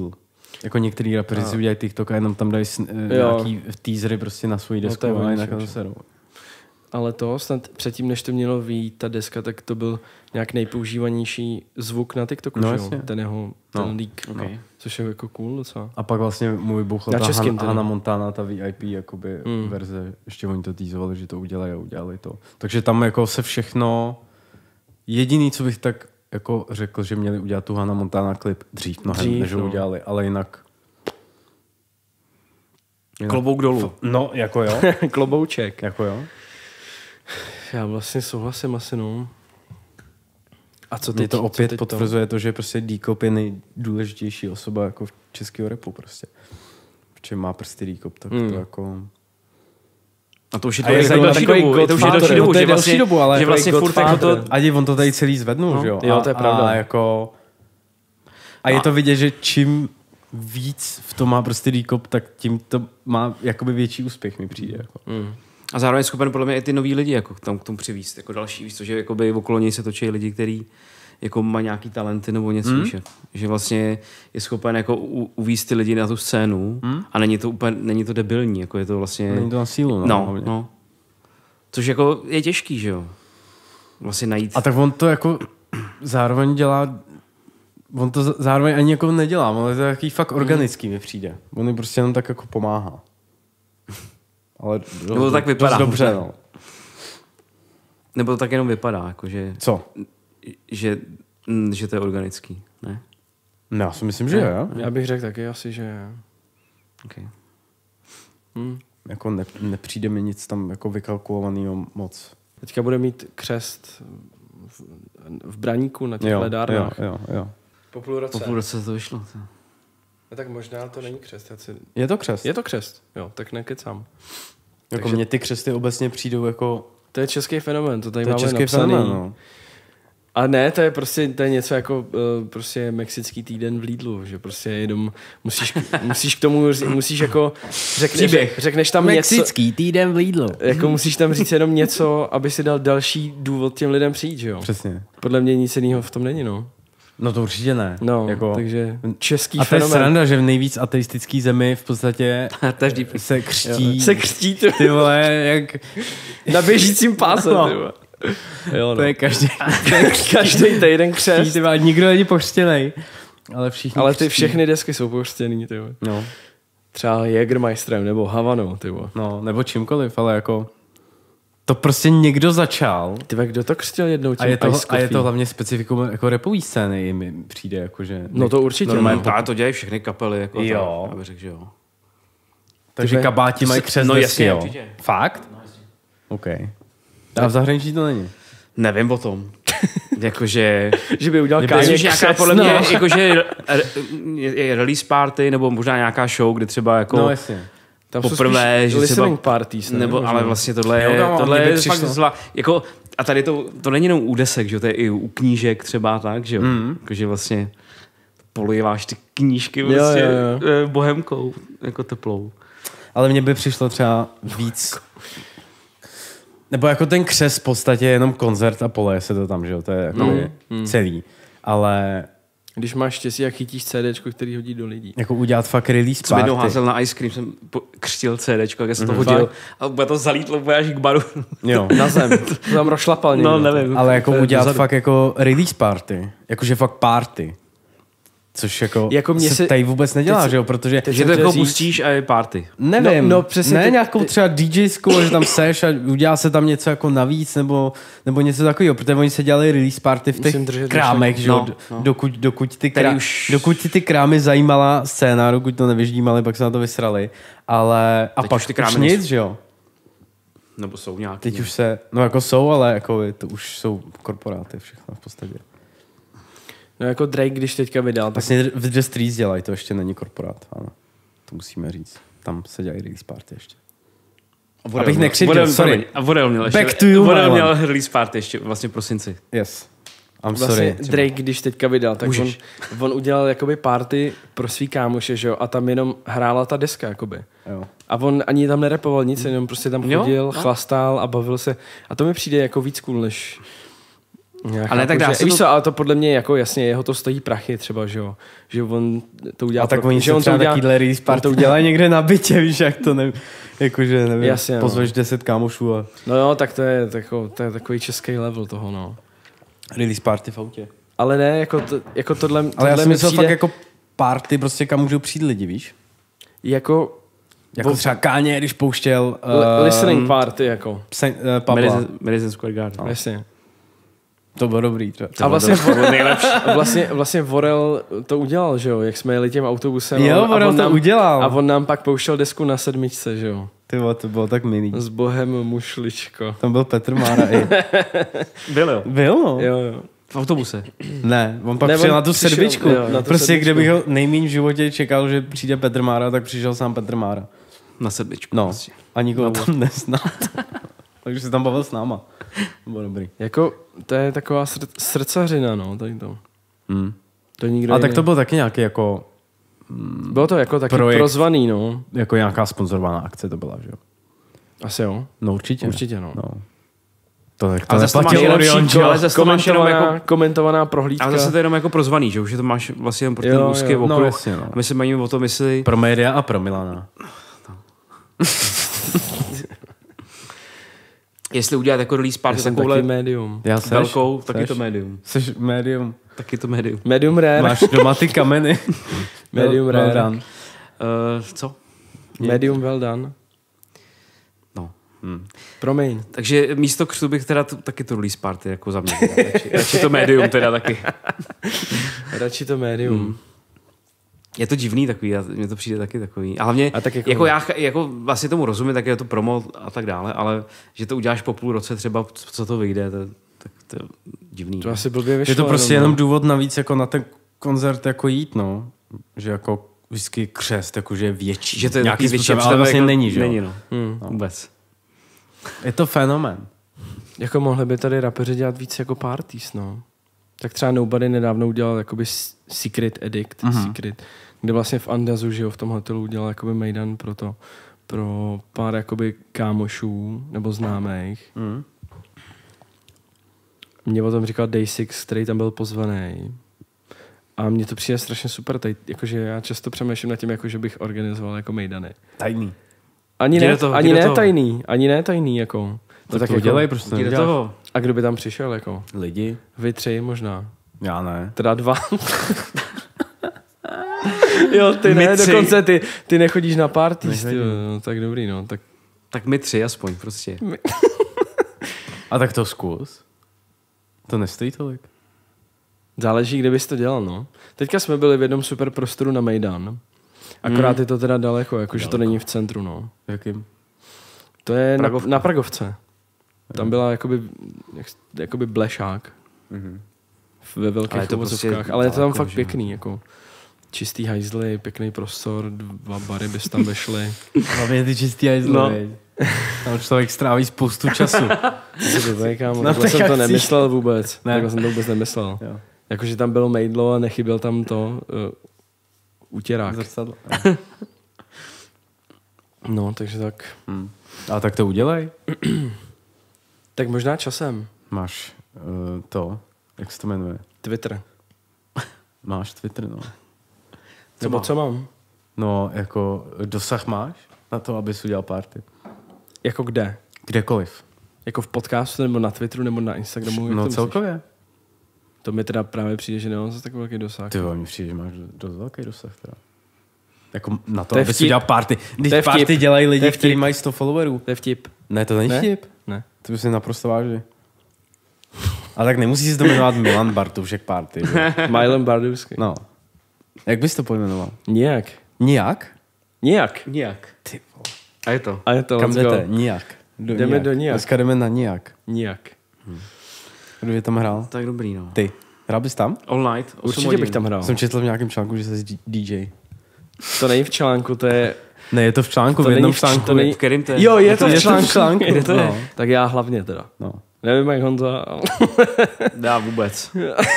A: Jako některý rapeři si udělají TikTok a jenom tam dají sn- nějaký teasery prostě na svůj desku
B: no
A: a jinak to serou.
B: Ale to snad předtím, než to mělo vyjít ta deska, tak to byl nějak nejpoužívanější zvuk na TikToku,
A: no,
B: že jo? Ten jeho, ten no. leak,
C: okay.
B: no. Což je jako cool docela.
A: A pak vlastně mu vybuchla
B: na
A: ta
B: českým,
A: Han- Hannah Montana, ta V I P jakoby mm. verze, ještě oni to teasovali, že to udělají a udělali to. Takže tam jako se všechno, jediný, co bych tak jako řekl, že měli udělat tu Hannah Montana klip dřív, mnohem, dřív, než ho no. udělali, ale jinak...
C: jinak klobouk dolů.
A: No, jako jo.
B: Klobouček.
A: Jako jo.
B: Já vlastně souhlasím asi, no. A co teď?
A: Mě to opět
B: teď
A: potvrzuje
B: to?
A: to, že prostě D-Cop je nejdůležitější osoba jako v českého rapu prostě. Protože má prsty D-Cop, tak mm. to jako...
C: A to už je to je další dobu, je to už je další dobu, že vlastně,
A: dobu, ale
C: že vlastně furt jako to...
A: Adi, on to tady celý zvednul, no, že jo?
B: Jo, to je pravda.
A: A, jako... a je to vidět, že čím víc v tom má prostě D-Cop, tak tím to má jakoby větší úspěch, mi přijde. Jako.
C: Mm. A zároveň schopen podle mě i ty noví lidi jako tam k tomu přivízt, jako další, víš co, že jakoby okolo něj se točí lidi, kteří jako má nějaký talenty nebo něco, mm. že, že vlastně je schopen jako u, uvízt ty lidi na tu scénu mm. a není to úplně, není to debilní, jako je to vlastně...
A: Není to na sílu, no.
C: No, no. Což jako je těžký, že jo. Vlastně najít...
A: A tak on to jako zároveň dělá, on to zároveň ani jako nedělá, ale to je takový fakt organický mm. mi přijde. On prostě jenom tak jako pomáhá. Ale do,
C: nebo to tak vypadá.
A: Dobře, no.
C: Nebo to tak jenom vypadá, jako že...
A: Co?
C: Že, že to je organický, ne?
A: No, já si myslím, že je.
B: Já bych řekl taky asi, že je.
C: Okay.
A: Hmm. Jako ne, nepřijde mi nic tam jako vykalkulovaného moc.
B: Teďka bude mít křest v, v Braníku na těch
A: jo,
B: ledárnách.
A: Jo, jo, jo.
B: Po půl roce.
C: Po půl roce to vyšlo. To.
B: No tak možná to není křest. Si...
A: Je to křest?
B: Je to křest, jo, tak nekecám.
A: Jako Takže... mně ty křesty obecně přijdou jako...
B: To je český fenomén, to tady
A: to
B: máme
A: český
B: napsaný.
A: Fenomén, no.
B: A ne, to je prostě to je něco jako uh, prostě mexický týden v Lidlu, že prostě jenom musíš, musíš k tomu, musíš jako řekneš, řekneš tam
A: mexický
B: něco,
A: týden v Lidlu.
B: Jako musíš tam říct jenom něco, aby si dal další důvod těm lidem přijít, že jo?
A: Přesně.
B: Podle mě nic jiného v tom není, no.
A: No to určitě ne.
B: No,
A: jako...
B: takže český
A: a
B: fenomén.
A: A to je sranda, že v nejvíc ateistický zemi v podstatě se křtí.
B: Jo. Se křtí, ty,
A: ty vole, jak...
B: Na běžícím páse, no. Ty vole. Jo, no.
A: To je každý,
B: každý týden křest.
A: Ty vole, nikdo není pokřtěnej. Ale všichni
B: Ale ty
A: křtí.
B: všechny desky jsou pokřtěný, ty vole.
A: No.
B: Třeba Jägermeisterem nebo Havanou, ty vole.
A: No, nebo čímkoliv, ale jako... To prostě někdo začal.
B: Ty kdo to křtil jednou tím
A: a je to,
B: Ice
A: a je to hlavně specifikum jako rapový scény, mi přijde jako, že...
B: No to určitě.
C: Normálně no, to dělají všechny kapely, jako
A: jo.
C: To, já bych řekl, že jo.
A: Takže Tyve, kabáti mají křest
C: no,
A: desky, jo.
C: Určitě.
A: Fakt? No, OK. A v zahraničí to není?
C: Nevím o tom. Jakože...
B: že by udělal Káně křest,
C: nějaká, podle mě,
B: no.
C: jakože je release party, nebo možná nějaká show, kde třeba jako...
A: No jasně.
C: Tam poprvé, že
B: listening parties, ne?
C: Nebo, ale vlastně tohle je, jo, tohle je fakt zla, jako, a tady to, to není jenom u desek, že to je i u knížek třeba tak, že jo, mm. jakože vlastně poliváš ty knížky vlastně jo, jo, jo. bohemkou, jako teplou.
A: Ale mně by přišlo třeba víc, nebo jako ten křest v podstatě je jenom koncert a poleje se to tam, že jo, to je jako mm. celý, ale...
B: Když máš štěstí, jak chytíš CDčko, který hodí do lidí.
A: Jako udělat fakt release party.
C: Co jednou házel na ice cream, jsem křtil CDčko, jak jsem to hodil fakt? A bude to zalítlo úplně až k baru.
A: Jo.
B: Na zem. To tam rozšlapal někdo.
C: No, nevím.
A: Ale jako udělat dozadu. Fakt jako release party. Jakože fakt party. Což jako, jako mě se, se tady vůbec nedělá, teď, že jo, protože...
C: Takže to jako říct... pustíš a je party.
A: Nevím,
B: no, no, přesně
A: ne
B: ty,
A: nějakou
B: ty...
A: třeba DJskou, že tam seš a udělá se tam něco jako navíc, nebo, nebo něco takového, protože oni se dělali release party v těch krámech, že jo, no, no. dokud, dokud, ty krá... už... dokud ty, ty krámy zajímala scéna, dokud to nevyždímali, pak se na to vysrali, ale a teď pak už, ty krámy už nic, že jo.
C: Nebo jsou nějaký.
A: Teď ne? Už se, no jako jsou, ale jako to už jsou korporáty všechno v podstatě.
B: No jako Drake, když teďka vydal. Tak...
A: Vlastně v The Streets dělají, to ještě není korporát, ano. To musíme říct. Tam se dělají release party ještě.
C: A abych nekřivděl, sorry. A Vodel měl ještě.
A: Back to you,
C: Vodel měl release party ještě vlastně v prosinci.
A: Yes. I'm
B: vlastně
A: sorry.
B: Drake, když teďka vydal, tak on, on udělal jakoby party pro svý kámoše, že jo, a tam jenom hrála ta deska, jakoby.
A: Jo.
B: A on ani tam nerepoval nic, jenom prostě tam chodil,
C: jo?
B: chlastal a bavil se. A to mi přijde jako víc cool, než... Já
C: Ale
B: chápu,
C: tak dá
B: že,
C: se
B: víš
C: to-
B: co, ale to podle mě jako jasně, jeho to stojí prachy třeba, že jo. Že on to udělá...
A: A tak
B: pro-
A: oni
B: že
A: se
B: on
A: třeba
B: to udělá,
A: takovýhle release
B: on
A: party
B: to udělá-
A: dělají někde na bytě, víš, jak to nevím. Jakože, nevím,
B: Jasně, no.
A: pozveš deset kámošů a
B: No jo, tak to je, tako, to je takový český level toho, no.
A: release party v autě.
B: Ale ne, jako, to, jako tohle,
A: Ale
B: tohle
A: já jsem
B: mi
A: myslel
B: přijde,
A: fakt jako party, prostě kam můžou přijít lidi, víš?
B: jako
A: Jako třeba Káně, když pouštěl
B: uh,
A: uh,
B: listening party, jako.
A: Pse, uh, Pavla.
C: Madison, Madison Square Garden.
B: No. Jasně.
A: To bylo dobrý. Třeba.
B: A vlastně, vo- vlastně, vlastně Vorel to udělal, že jo, jak jsme jeli tím autobusem.
A: Jo,
B: a
A: Vorel
B: on
A: to
B: nám,
A: udělal.
B: A on nám pak pouštěl desku na sedmičce, že jo.
A: Ty vole, to bylo tak milý.
B: S Bohem mušličko.
A: Tam byl Petr Mára i.
C: Byl jo.
A: Byl, no.
B: Jo, jo.
C: V autobuse.
A: Ne, on pak
B: Ne,
A: přijel
B: on
A: na tu
B: přišel,
A: sedmičku.
B: jo, na tu
A: Prostě
B: sedmičku.
A: kdybych ho nejméně v životě čekal, že přijde Petr Mára, tak přišel sám Petr Mára.
C: Na sedmičku.
A: No,
C: Prostě.
A: a nikoho tam nezná. Takže se tam bavil s náma. To bylo dobrý.
B: Jako, to je taková sr- srdcařina, no, tady to.
A: Hmm.
B: To nikdo
A: A
B: jiný.
A: tak to byl taky nějaký jako,
B: Bylo to jako taky
A: projekt.
B: prozvaný, no.
A: jako nějaká sponzorovaná akce to byla, že jo?
B: Asi jo.
A: No určitě.
B: Určitě, no.
A: no. To, tak to
C: Ale zase to
A: neplatilo
C: máš
A: Orion,
C: jenom
A: že jo?
C: ale zase to máš jenom
B: Komentovaná,
C: jako-
B: komentovaná prohlídka.
C: Ale zase to je jenom jako prozvaný, že už je to máš vlastně jenom pro ten
B: Jo,
C: úzký
B: jo.
C: okruh.
A: No, jasně, no.
C: A my se bavíme o tom, jestli...
A: Pro média a pro Milana.
C: Jestli udělat jako release
B: Já
C: party
B: jsem
C: takovouhle
B: taky médium.
A: Já seš,
C: velkou, taky
A: seš.
C: to médium.
A: Jsi médium.
C: Taky to médium.
B: Medium rare.
A: Máš doma ty kameny.
B: Medium
A: Well-
B: rare.
A: well done.
C: Uh, co?
B: Medium well done.
C: No. Hmm.
B: Promiň.
C: Takže místo křtu bych teda t- taky to release party jako za mě. Radši, radši to médium teda taky.
B: Radši to médium. Hmm.
C: Je to divný takový, a mně to přijde taky takový. A hlavně,
B: A tak
C: jako,
B: jako-
C: jako já jako vlastně tomu rozumím, tak je to promo a tak dále, ale že to uděláš po půl roce třeba, co to vyjde, to, tak to je divný.
B: To asi blbě vyšlo.
A: Je to prostě
B: jenom,
A: jenom
B: no.
A: důvod navíc jako na ten koncert jako jít, no. Že jako vždycky křest, jakože je větší.
C: že to je
A: nějaký
C: nějaký větší,
A: způsob, ale
C: představa,
A: vlastně
C: jako,
A: není, že jo?
C: Není, no.
B: Hmm.
C: no. Vůbec.
A: Je to fenomén.
B: Jako mohli by tady rapeři dělat víc jako parties, no. Tak třeba Nobody nedávno udělal jakoby s- Secret Edict,
A: Mhm.
B: mm-hmm. Secret, kde vlastně v Andazu, že jo, v tom hotelu udělal jakoby mejdan pro to, pro pár jakoby kámošů nebo známých.
A: Mm.
B: Mě o tom říkal Day Six, který tam byl pozvaný. A mně to přijde strašně super, tady, jakože já často přemýšlím nad tím, jako, že bych organizoval jako mejdany.
A: Tajný.
B: Ani
C: Jdi
B: ne,
C: do toho,
B: ani
C: jdi do
B: ne
C: toho.
B: tajný, ani ne tajný, jako.
A: To tak to
B: jako,
A: udělej, prostě
C: Jdi do
A: neděláš.
C: toho.
B: A kdo by tam přišel, jako?
A: Lidi.
B: Vy tři možná.
A: Já ne.
B: Teda dva. Jo, ty
C: My
B: ne,
C: tři.
B: dokonce ty, ty nechodíš na parties, ty,
A: Nechodím.
B: no, tak dobrý, no. Tak
C: Tak my tři aspoň prostě.
A: A tak to zkus. To nestojí tolik.
B: záleží, kde bys to dělal, no. Teďka jsme byli v jednom super prostoru na Mejdan. Akorát
C: Hmm.
B: je to teda daleko, jakože to není v centru, no.
A: Jakým?
B: To je na,
C: Pragovka.
B: na Pragovce. Tam byla jakoby, jak- jakoby blešák.
A: Mhm.
B: Ve
C: Ale
B: velkých
C: je to prostě
B: uvozovkách. Ale je to tam
C: daleko,
B: fakt
C: že jo.
B: pěkný, jako čistý hajzly, pěkný prostor, dva bary bys tam vešli.
A: Hlavně ty čistý hajzly,
B: No.
A: no. Tam člověk stráví spoustu času.
B: Co si blbej, kámo,
A: No,
B: takhle
A: tak
B: jsem
A: jak
B: to
A: jsi-
B: nemyslel vůbec.
A: Ne.
B: Takhle jsem to vůbec nemyslel.
A: Jo.
B: Jakože tam bylo mejdlo a nechyběl tam to uh, utěrák.
A: Zrcadlo.
B: No, takže tak.
A: Hmm. A tak to udělej.
B: Tak možná časem.
A: Máš uh, to, jak se to jmenuje?
B: Twitter.
A: Máš Twitter, no.
B: Nebo
C: má?
B: co mám?
A: No, jako dosah máš na to, abys udělal party.
B: Jako kde?
A: Kdekoliv.
B: Jako v podcastu, nebo na Twitteru, nebo na Instagramu? Jak to
A: No
B: myslíš?
A: celkově.
B: To mi teda právě přijde, že nemám zase takový velký dosah.
A: Ty vole, mi přijde, že máš dost velký dosah teda. Jako na to,
B: To je
A: abys
B: vtip.
A: udělal party.
B: To
A: Když
B: je vtip.
A: party dělají
B: To
A: lidi,
B: je vtip.
A: kteří mají sto followerů.
B: To je vtip.
A: Ne, to není
B: Ne?
A: vtip.
B: Ne.
A: To by si naprosto vážili. A tak nemusí se to jmenovat Milan Bartušek Party. Že?
B: Mylem Bardovský.
A: No. Jak bys to pojmenoval?
B: Nijak.
A: Nijak?
B: Nijak.
C: Nijak.
A: Ty vole.
C: A je to.
B: A je to,
A: Kam
B: let's go.
A: jdete? Nijak. Do
B: Jdeme
A: nijak.
B: do nijak.
A: Dneska jdeme na Nijak.
B: Nijak.
A: Kdo by tam hrál?
C: Tak dobrý, no.
A: Ty. Hrál bys tam?
C: All night. osm
B: Určitě
C: hodin.
B: bych tam hrál.
A: Jsem četl v nějakém článku, že jsi D J.
B: To není v článku, to je...
A: Ne, je to v článku,
B: To
A: v jednom
B: není v-
A: článku.
B: to není-
C: V kterým to je?
B: Jo, je to
A: je
B: v článku.
A: v článku.
B: Je to je.
A: No.
B: Tak já hlavně teda.
A: No.
B: Nevím, jak Honza. ale-
C: Dá vůbec.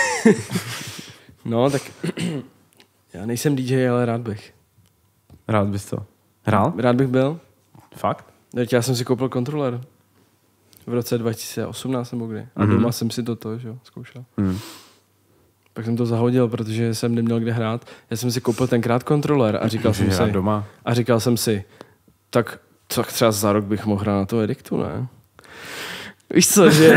B: No, tak... Já nejsem D J, ale rád bych.
A: Rád bys to. Hrál?
B: Rád bych byl.
A: Fakt?
B: Teď já jsem si koupil kontroler. v roce dva tisíce osmnáct nebo kdy. A
A: Mhm.
B: doma jsem si toto, že jo, zkoušel.
A: Hmm.
B: Pak jsem to zahodil, protože jsem neměl kde hrát. Já jsem si koupil tenkrát kontroler a říkal jsem si,
A: doma.
B: a říkal jsem si, tak, tak třeba za rok bych mohl hrát na to Edictu, ne? Víš co, že?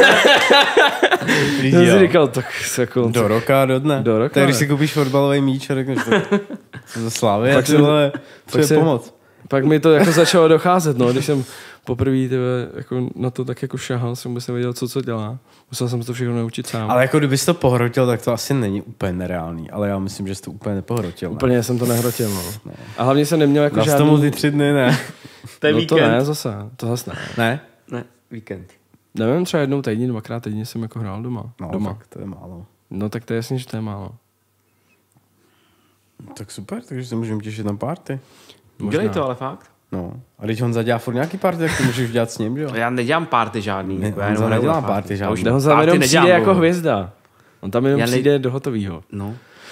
B: Já jsem si říkal, tak jako...
A: Do roka, do dne.
B: Do roka,
A: Tak když
B: ne.
A: si koupíš fotbalový míč a řekneš to. Jsem za Slávy a
B: Pak jsem-
A: tyhle, co je
B: jsem-
A: pomoc.
B: Pak mi to jako začalo docházet, no, když jsem poprvé tebe, jako na to tak jako šahal, jsem vůbec nevěděl, co co dělá. Musel jsem to všechno naučit sám.
A: Ale jako kdybys to pohrotil, tak to asi není úplně nereálný. Ale já myslím, že jsi to úplně nepohrotil. Ne?
B: Úplně jsem to nehrotil, no. A hlavně jsem neměl jako
A: Dal jsi
B: žádný...
A: tomu ty tři dny, ne?
C: To je
B: No to
C: víkend.
B: ne, zase, to zase ne.
A: Ne?
C: Ne, víkend.
B: Nevím, třeba jednou týdně, dvakrát týdně jsem jako hrál doma.
A: No,
B: doma.
A: tak to je málo.
B: No tak to je jasně, že to je málo.
A: Tak super, takže se můžeme těšit na party.
C: Dělej to, ale fakt.
A: No. A když on zadělá furt nějaký party, tak to můžeš dělat s ním, že jo?
C: Já nedělám party žádný.
A: Ne,
C: jako já
A: on
C: jenom
A: za
C: hraju
A: nedělá
C: na
A: party žádný.
C: Já už
B: Kde ho tam
C: party
B: jenom
C: nedělám,
B: přijde jako
C: bohu.
B: hvězda. On tam jenom
C: Já ne-
B: přijde do hotovýho.
C: No.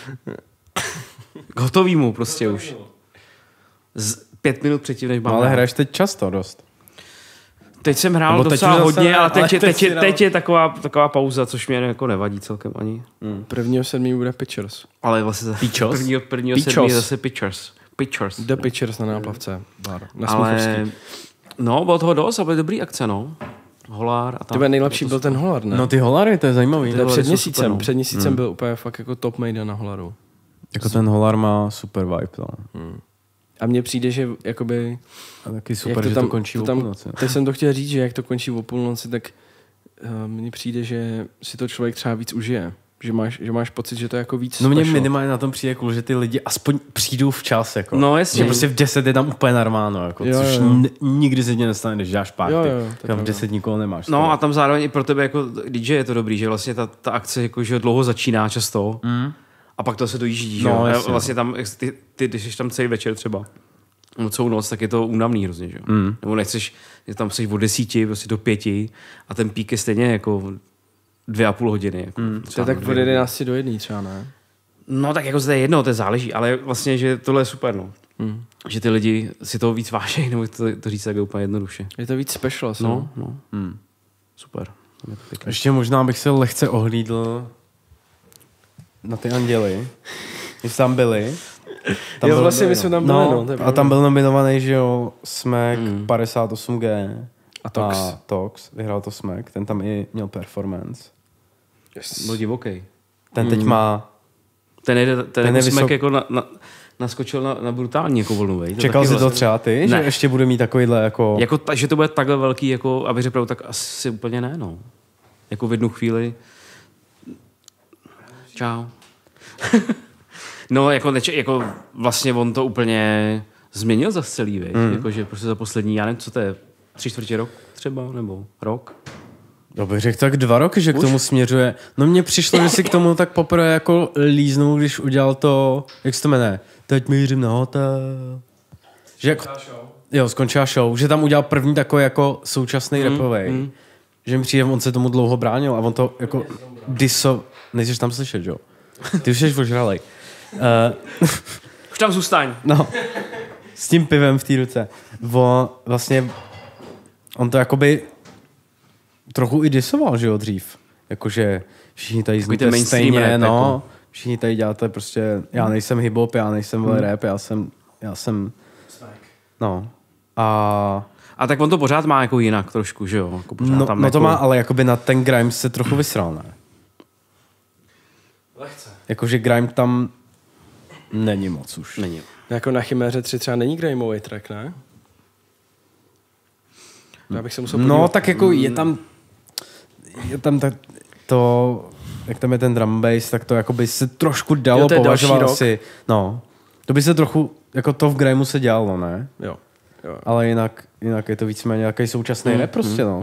C: K hotovýmu prostě už. Z pět minut předtím, než mám
A: No, ale
C: hrát.
A: hraješ teď často dost.
C: Teď jsem hrál
A: Nebo teď
C: docela
A: už zase
C: hodně,
A: ne,
C: ale teď,
A: ale
C: je,
A: teď
C: teď,
A: si
C: je,
A: dal-
C: teď je taková, taková pauza, což mě jako nevadí celkem ani.
B: Prvního sedmý bude Pitchers.
C: Ale vlastně za
A: Pičos?
C: prvního, prvního
B: Pičos.
C: sedmí je zase Pitchers. Pitchers.
B: The Pitchers na náplavce. Bar. Na
C: Ale
B: Smíchovský.
C: no, bylo toho dost a byly dobrý akce, no. Holár a tam.
B: To byl nejlepší byl ten Holar, ne?
A: No ty holary, to je zajímavý.
B: to je
C: Holary
B: před
C: jsou
B: měsícem.
C: super, no.
B: Před měsícem byl úplně fakt jako top made na Holaru.
A: Jako ten holar má super vibe, no.
B: A mně přijde, že jakoby...
A: A taky
B: jak
A: super, že to končí o
B: tam,
A: půlnoci.
B: Teď jsem to chtěl říct, že jak to končí o půlnoci, tak uh, mně přijde, že si to člověk třeba víc užije. Že máš, že máš pocit, že to je jako víc
A: No mě
B: special.
A: minimálně na tom přijde cool, že ty lidi aspoň přijdou včas, jako.
C: No, jasně.
A: Že prostě v deset je tam úplně narváno, jako,
B: Jo,
A: což
B: jo.
A: n- nikdy se ti nestane, když děláš party.
B: Jo, jo, to je
A: Tam v
B: pravda.
A: deset nikoho nemáš.
C: No a tam zároveň i pro tebe jako D J je to dobrý, že vlastně ta, ta akce jako, že dlouho začíná často
A: Mm.
C: a pak to se dojíždí, že
A: No,
C: jo? A
A: jasně,
C: vlastně tam, jak ty, ty, když jsi tam celý večer třeba, no celou noc, tak je to únavný hrozně, že jo?
A: Mm.
C: Nebo nechceš, že tam jsi od desíti, prostě do pěti a ten pík je stejně jako dvě a půl hodiny. Jako,
A: Mm.
B: To je tak od jedenácti do jedné třeba, ne?
C: No tak jako zde je jedno, to záleží, ale vlastně, že tohle je super, no.
B: Hmm.
C: Že ty lidi si toho víc vážejí, nebo to, to říct tak úplně jednoduše.
B: Je to víc special, asi,
C: No, no,
A: Mm.
C: super. Je to pěkné.
A: Ještě možná bych se lehce ohlídl na ty anděly, když tam byli. Tam
B: Jo,
A: byl-
B: vlastně my jsme tam byli,
A: no,
B: no, to je
A: a
B: pravda.
A: tam byl nominovaný, že jo, Smack
C: Mm.
A: padesát osm G
B: A Tox.
A: a Tox, vyhrál to Smack, ten tam i měl performance.
B: Yes.
C: Byl divoký.
A: Ten teď má,
C: Ten, je, ten, ten
A: je
C: jako
A: vysok-
C: smek jako na, na, naskočil na, na brutální jako vlnu, vej. To
A: čekal
C: taky
A: jsi to
C: vlastně-
A: třeba ty,
C: Ne.
A: že ještě bude mít takovýhle jako...
C: Jako ta, že to bude takhle velký, jako, aby řekl, tak asi úplně ne, no. Jako v jednu chvíli. Čau. No, jako, neče, jako vlastně on to úplně změnil za celý, víš? Mm. Jako, že prostě za poslední, já nevím, co to je, tři čtvrtě rok třeba, nebo rok.
A: Já bych řekl tak dva roky, že k
C: Už?
A: tomu směřuje. No mně přišlo, že si k tomu tak poprvé jako líznul, když udělal to, jak se to jmenuje, teď mířím na hotel. Že jako, jo, skončila show, že tam udělal první takový jako současný mm, rapovej. Mm. Že mi přijde, on se tomu dlouho bránil a on to jako diso... Nejseš tam slyšet, jo? Ty už jsi ožralej. Uh,
C: Už tam zůstaň.
A: No, s tím pivem v té ruce. On vlastně, on to jakoby trochu i disoval, že jo, dřív. Jakože všichni tady
C: Takový ten
A: zníte
C: mainstream
A: stejně,
C: rap,
A: no.
C: jako.
A: Všichni tady děláte prostě, já nejsem hip-hop, já nejsem hmm. rap, já jsem, já jsem, no. A
C: A tak on to pořád má jako jinak trošku, že jo? Jako pořád
A: no,
C: tam
A: no
C: jako...
A: to má, ale jakoby na ten grime se trochu vysral, ne?
B: Lehce.
A: Jakože grime tam není moc už.
C: Není.
B: Jako na Chiméře tři třeba není Grimeový track, ne? Já bych se musel
A: No,
B: podívat.
A: tak jako je tam, je tam ta, to, jak tam je ten drum bass, tak to jako by se trošku dalo
B: Jo, to je další
A: považovat
B: rok.
A: asi, no. To by se trochu, jako to v grimeu se dělalo, ne?
B: Jo. jo.
A: Ale jinak, jinak je to víceméně nějaký současný
C: Mm,
A: rap prostě, no.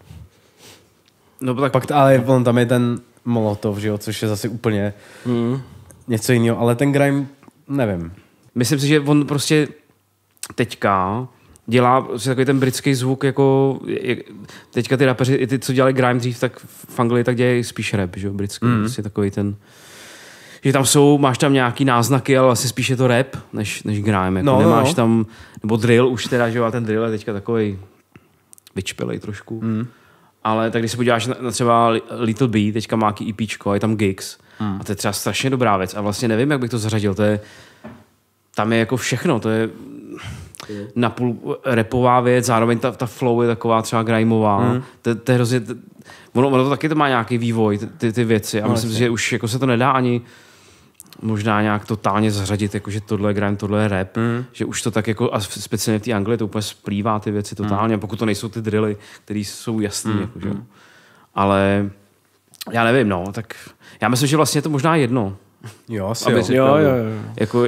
C: No tak
A: Pak, ale on tam je ten Molotov, že jo, což je zase úplně
B: Mm.
A: něco jiného, ale ten grime, nevím.
C: myslím si, že on prostě teďka dělá prostě takový ten britský zvuk, jako je, teďka ty rapeři, i ty, co dělali grime dřív, tak v Anglii tak dělají spíš rap, že jo, britský, mm. prostě takový ten, že tam jsou, máš tam nějaký náznaky, ale vlastně spíš je to rap, než, než grime, jako
A: No, no,
C: nemáš
A: no.
C: tam, nebo drill už teda, že jo, a ten drill je teďka takový vyčpělej trošku.
A: Mm.
C: ale tak když se podíváš na, na třeba Little B, teďka má jaký EPčko a je tam Gigs. Hmm. A to je třeba strašně dobrá věc. A vlastně nevím, jak bych to zařadil. To je, tam je jako všechno. To je napůl rapová věc, zároveň ta, ta flow je taková třeba grimeová. Hmm. To, to je hrozně... To, ono, ono to taky to má nějaký vývoj, ty, ty věci. A no, myslím si, že už jako se to nedá ani možná nějak totálně zařadit, jako že tohle je grime, tohle je rap, mm. že už to tak jako, a speciálně v té Anglii to úplně splývá ty věci totálně, mm. pokud to nejsou ty drilly, které jsou jasný, mm. jako, že? Ale já nevím, no, tak já myslím, že vlastně je to možná jedno.
A: Jo, asi jo.
B: Jo, jo, jo.
C: Jako,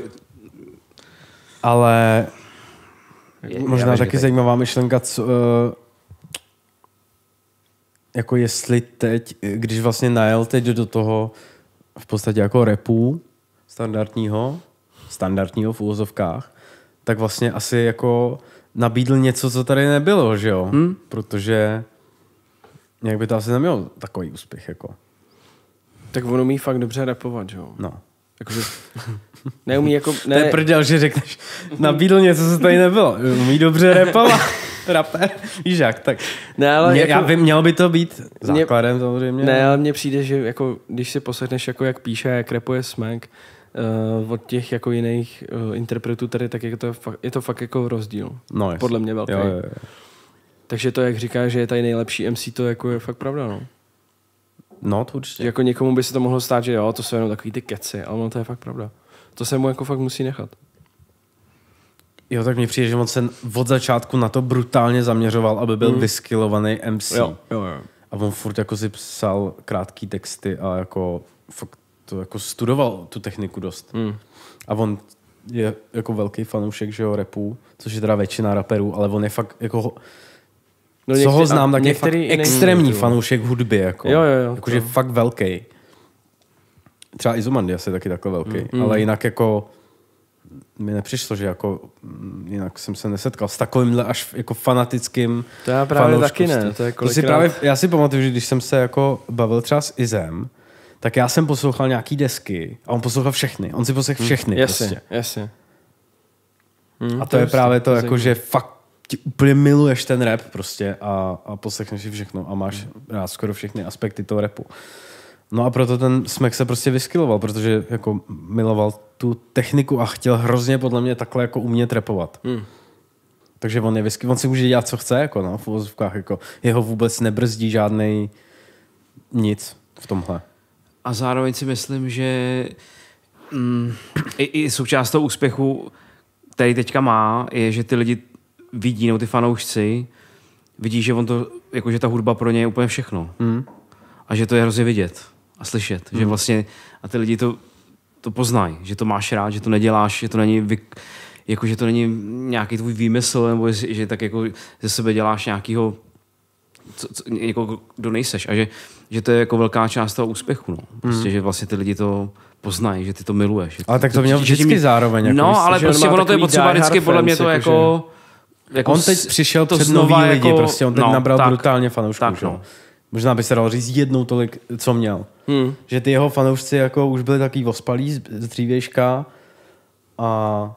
A: ale
C: je,
A: možná taky teď. Zajímavá myšlenka, co, uh, jako jestli teď, když vlastně najel teď do toho v podstatě jako rapu standardního, standardního v úvozovkách, tak vlastně asi jako nabídl něco, co tady nebylo, že jo? Hmm? Protože nějak by to asi nemělo takový úspěch, jako.
B: Tak on umí fakt dobře rapovat, že jo?
A: No.
B: Jakože neumí jako... Ne...
A: To je prdel, že řekneš, nabídl něco, co tady nebylo. Umí dobře rapovat. Rapper. Víš jak, tak.
B: Ne, ale
A: mě,
B: jako...
A: já vím, měl by to být základem samozřejmě.
B: Ne, ale mně přijde, že jako, když si poslechneš, jako jak píše, jak rapuje Smack uh, od těch jako jiných uh, interpretů tady, tak je to, fakt, je to fakt jako rozdíl. No, podle mě velký.
A: Jo, jo, jo.
B: Takže to, jak říká, že je tady nejlepší M C, to jako je fakt pravda, no.
A: No, to určitě.
B: Jako někomu by se to mohlo stát, že jo, to jsou jenom takový ty keci, ale no to je fakt pravda. To se mu jako fakt musí nechat.
A: Jo, tak mně přijde, že on se od začátku na to brutálně zaměřoval, aby byl mm. vyskillovaný M C.
B: Jo, jo, jo.
A: A on furt jako si psal krátký texty a jako fakt to jako studoval tu techniku dost. Mm. A on je jako velký fanoušek, že jo, rapu, což je teda většina raperů, ale on je fakt jako... No co některý, ho znám, tak je fakt extrémní fanoušek hudby, jako.
B: Jo, jo, jo.
A: Jakože fakt velký. Třeba Izomandias je taky takhle velký, mm. ale jinak jako mi nepřišlo, že jako jinak jsem se nesetkal s takovýmhle až jako fanatickým
B: to já právě taky ne. To je
A: to si právě, já si pamatuju, že když jsem se jako bavil třeba s Izem, tak já jsem poslouchal nějaký desky a on poslouchal všechny. On si poslouchal všechny.
B: Hmm. Jasně,
A: prostě.
B: jasně.
A: Hmm, a to, to je právě to, jako, že fakt ti úplně miluješ ten rap prostě a, a poslechneš si všechno a máš hmm. rád skoro všechny aspekty toho rapu. No a proto ten Smack se prostě vyskyloval, protože jako miloval tu techniku a chtěl hrozně podle mě takhle jako umět rapovat. Hmm. Takže on je vysky, on si může dělat, co chce, jako no, v uvozovkách, jako jeho vůbec nebrzdí žádnej nic v tomhle.
C: A zároveň si myslím, že mm, i, i součást toho úspěchu, který teďka má, je, že ty lidi vidí, no ty fanoušci, vidí, že on to, jako že ta hudba pro ně je úplně všechno. Hmm. A že to je hrozně vidět a slyšet. Hmm. Že vlastně, a ty lidi to, to poznají, že to máš rád, že to neděláš, že to není, vy, jako, že to není nějaký tvůj výmysl, nebo že, že tak jako ze sebe děláš nějakýho, co, co, jako, kdo nejseš. A že, že to je jako velká část toho úspěchu. No. Prostě, hmm. že vlastně ty lidi to poznají, že ty to miluješ.
A: Ale tak to měl vždycky mě... zároveň. Jako
C: no, ale prostě ono to je potřeba vždycky podle mě to jako...
A: jako on teď přišel před nový lidi, jako, prostě on teď no, nabral tak, brutálně fanoušků. Tak, no. Možná by se dalo říct jednou tolik, co měl. Hmm. Že ty jeho fanoušci jako už byli takový ospalí z, z dřívějška a,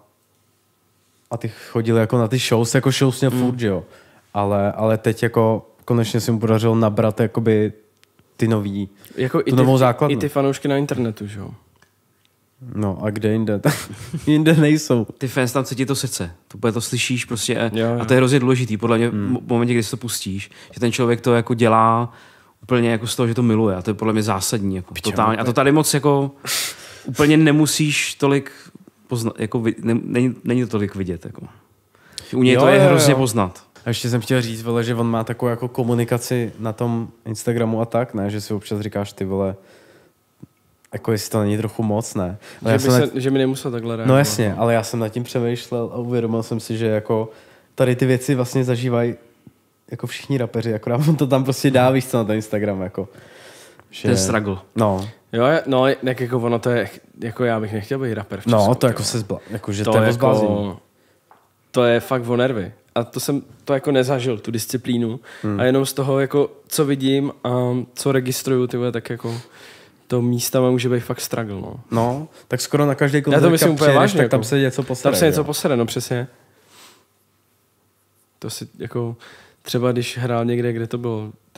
A: a ty chodili jako na ty shows, jako shows měl hmm. furt, jo. Ale, ale teď jako konečně si mu podařilo nabrat jakoby ty nový,
B: jako
A: tu novou základnu.
B: I ty fanoušky na internetu, že jo.
A: No a kde jinde? Jinde nejsou.
C: Ty fans tam cítí to srdce. To, to slyšíš prostě
B: jo, jo.
C: A to je hrozně důležitý. Podle mě hmm. v momentě, kdy si to pustíš, že ten člověk to jako dělá úplně jako z toho, že to miluje. A to je podle mě zásadní. Jako, totálně. A to tady moc jako úplně nemusíš tolik poznat. Jako, ne, není, není to tolik vidět. Jako. U něj jo, to je jo, hrozně jo. poznat.
A: A ještě jsem chtěl říct, vole, že on má takovou jako komunikaci na tom Instagramu a tak, ne? Že si občas říkáš, ty vole, jako jestli to není trochu moc, ne?
B: Ale že, by se, nad... že mi nemusel takhle reagovat.
A: No jasně, ale já jsem nad tím přemýšlel a uvědomil jsem si, že jako tady ty věci vlastně zažívají jako všichni rapeři, akorát on to tam prostě dá, víš co, na ten Instagram, jako. Že...
C: Ten struggle.
A: No.
B: Jo, no, jak jako ono to je, jako já bych nechtěl být rapper v Česku.
A: No, to jako se zbla, jako že
B: to,
A: to je
B: jako, to je fakt o nervy. A to jsem to jako nezažil, tu disciplínu. Hmm. A jenom z toho, jako, co vidím a co registruju, tyhle, tak jako to místama může být fakt struggle, no.
A: No, tak skoro na každý koncert,
B: já to myslím úplně vážně,
A: tak
B: jako,
A: tam se něco posere.
B: Tam se něco posere, no přesně. To si jako, třeba když hrál někde, kde to bylo,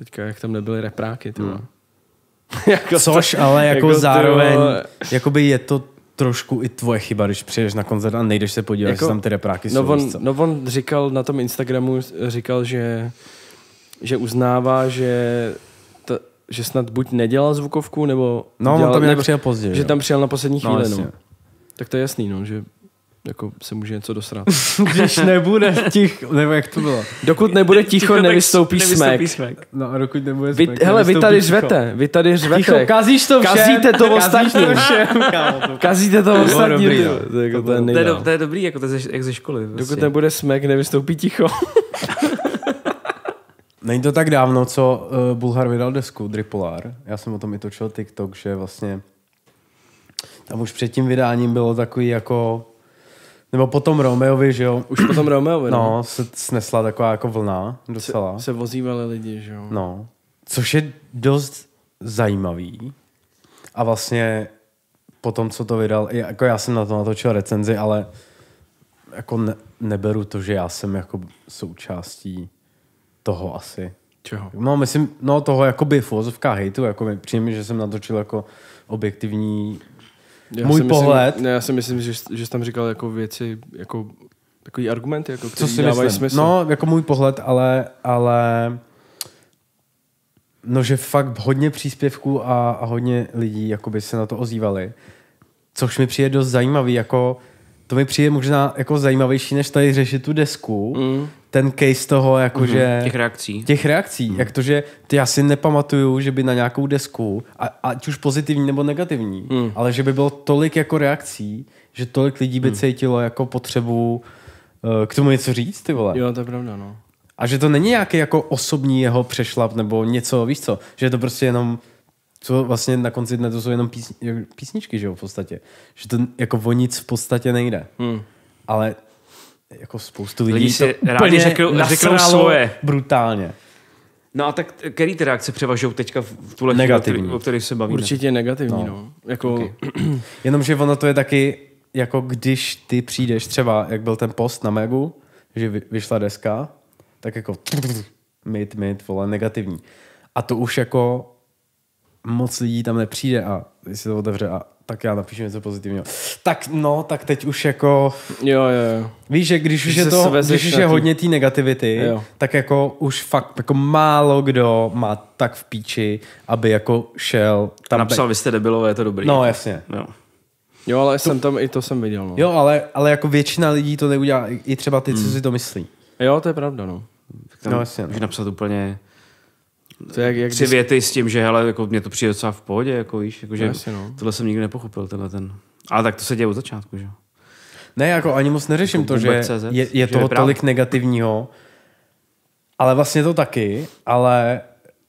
B: teďka, jak tam nebyly repráky, ty
A: Hmm.
B: jako
A: Což ale jako,
B: jako
A: zároveň,
B: to-
A: jakoby je to trošku i tvoje chyba, když přijdeš na koncert a nejdeš se podívat,
B: Jako-
A: jestli tam ty repráky
B: No
A: jsou.
B: on,
A: víš co?
B: no on říkal na tom Instagramu, říkal, že, že uznává, že, ta, že snad buď nedělal zvukovku, nebo...
A: No,
B: dělal,
A: on tam nějak
B: nebo,
A: přijel pozdě.
B: že
A: jo.
B: tam přijel na poslední
A: No,
B: chvíli,
A: jasně.
B: no. Tak to je jasný, no, že jako se může něco dosrat.
A: Když nebude ticho, nebo jak to bylo.
B: Dokud nebude ticho,
C: tak
B: nevystoupí
C: nevystoupí
B: smek.
C: smek.
A: No a dokud nebude
B: Vy,
A: smek,
B: hele, vy
A: nevystoupí
B: tady
A: ticho.
B: řvete, vy tady řvete.
A: Ticho, kazíš to všem.
B: Kazíte to
A: Kazíš
B: ostatním.
A: to všem, kámo, to-
B: Kazíte to
A: bylo
B: ostatní.
A: dobrý,
B: ty-
A: no.
B: to je jako
A: To
B: to je
A: bylo-
C: To je,
B: nejde.
C: do, to je dobrý, jako to je ze, jak ze školy.
B: Dokud
C: Prostě.
B: nebude smek, nevystoupí ticho.
A: Není to tak dávno, co uh, Bulhar vydal desku Dripolar. Já jsem o tom i točil TikTok, že vlastně tam už před tím vydáním bylo takový jako, nebo potom Romeovi, že jo,
B: Už potom Romeovi,
A: no, se snesla taková jako vlna docela.
B: Se vozívali lidi, že jo.
A: No, což je dost zajímavý. A vlastně po tom, co to vydal, i jako já jsem na to natočil recenzi, ale jako ne, neberu to, že já jsem jako součástí toho asi.
B: Čeho?
A: No, myslím, no toho jakoby v uvozovkách hejtu, jako mi přijde, že jsem natočil jako objektivní
B: Já
A: můj
B: si myslím,
A: pohled.
B: Ne, já si myslím, že, že jsi tam říkal jako věci, jako takový argumenty, jako,
A: Co
B: který
A: si
B: dávají
A: myslím?
B: smysl.
A: No, jako můj pohled, ale, ale no, že fakt hodně příspěvků a, a hodně lidí jakoby se na to ozývali. Což mi přijde dost zajímavý, jako to mi přijde možná jako zajímavější, než tady řešit tu desku.
B: Mm.
A: Ten case toho, jakože...
C: Těch reakcí.
A: Těch reakcí. Hmm. Jak to, že ty já si nepamatuju, že by na nějakou desku, a, ať už pozitivní nebo negativní,
B: Hmm.
A: ale že by bylo tolik jako reakcí, že tolik lidí by
B: Hmm.
A: cítilo jako potřebu uh, k tomu něco říct, ty vole.
B: Jo, to je pravda, no.
A: A že to není nějaký jako osobní jeho přešlap nebo něco, víš co, že je to prostě jenom, co vlastně na konci dne to jsou jenom písni, písničky, že jo, v podstatě. Že to jako o nic v podstatě nejde.
B: Hmm.
A: Ale jako spoustu lidí,
C: Lidi si
A: to
C: rádi
A: úplně
C: řeknou- řeknou
A: nasralo
C: svoje.
A: brutálně.
C: No a tak který ty reakce převažují teďka v tuhle
A: Negativní.
C: chvíli, o kterých se bavíme?
B: Určitě negativní, no.
A: No.
B: no. Jako,
C: Okay.
A: Jenomže ono to je taky, jako když ty přijdeš třeba, jak byl ten post na Megu, že vy- vyšla deska, tak jako mid, mid, vole, negativní. A to už jako moc lidí tam nepřijde a když se to otevře a tak já napíšu něco pozitivního. Tak no, tak teď už jako,
B: jo, jo, jo.
A: víš, že když už
B: Že
A: je
B: se
A: to,
B: svezeš
A: když už
B: na
A: je
B: tý-
A: hodně té negativity,
B: Jo.
A: tak jako už fakt jako málo kdo má tak v píči, aby jako šel tam.
C: Napsal, vy jste debilové, je to dobrý.
A: No jasně.
C: Jo.
B: Jo, ale jsem tam, i to jsem viděl, no.
A: Jo, ale, ale jako většina lidí to neudělá, i i třeba ty, co si to myslí.
B: Jo, to je pravda, no.
C: Tam
A: No, jasně, no.
C: může napsat úplně
B: To je jak, jak
C: tři věty s tím, že hele, jako mě to přijde docela v pohodě, jako víš, jako, že
B: Jasně, no.
C: tohle jsem nikdy nepochopil, tenhle ten. Ale tak to se děje od začátku, že jo.
A: Ne, jako ani moc neřeším
C: Jako
A: to, že
C: Boomer tečka cé zet,
A: je, je
C: že
A: toho
C: vypráví.
A: tolik negativního, ale vlastně to taky, ale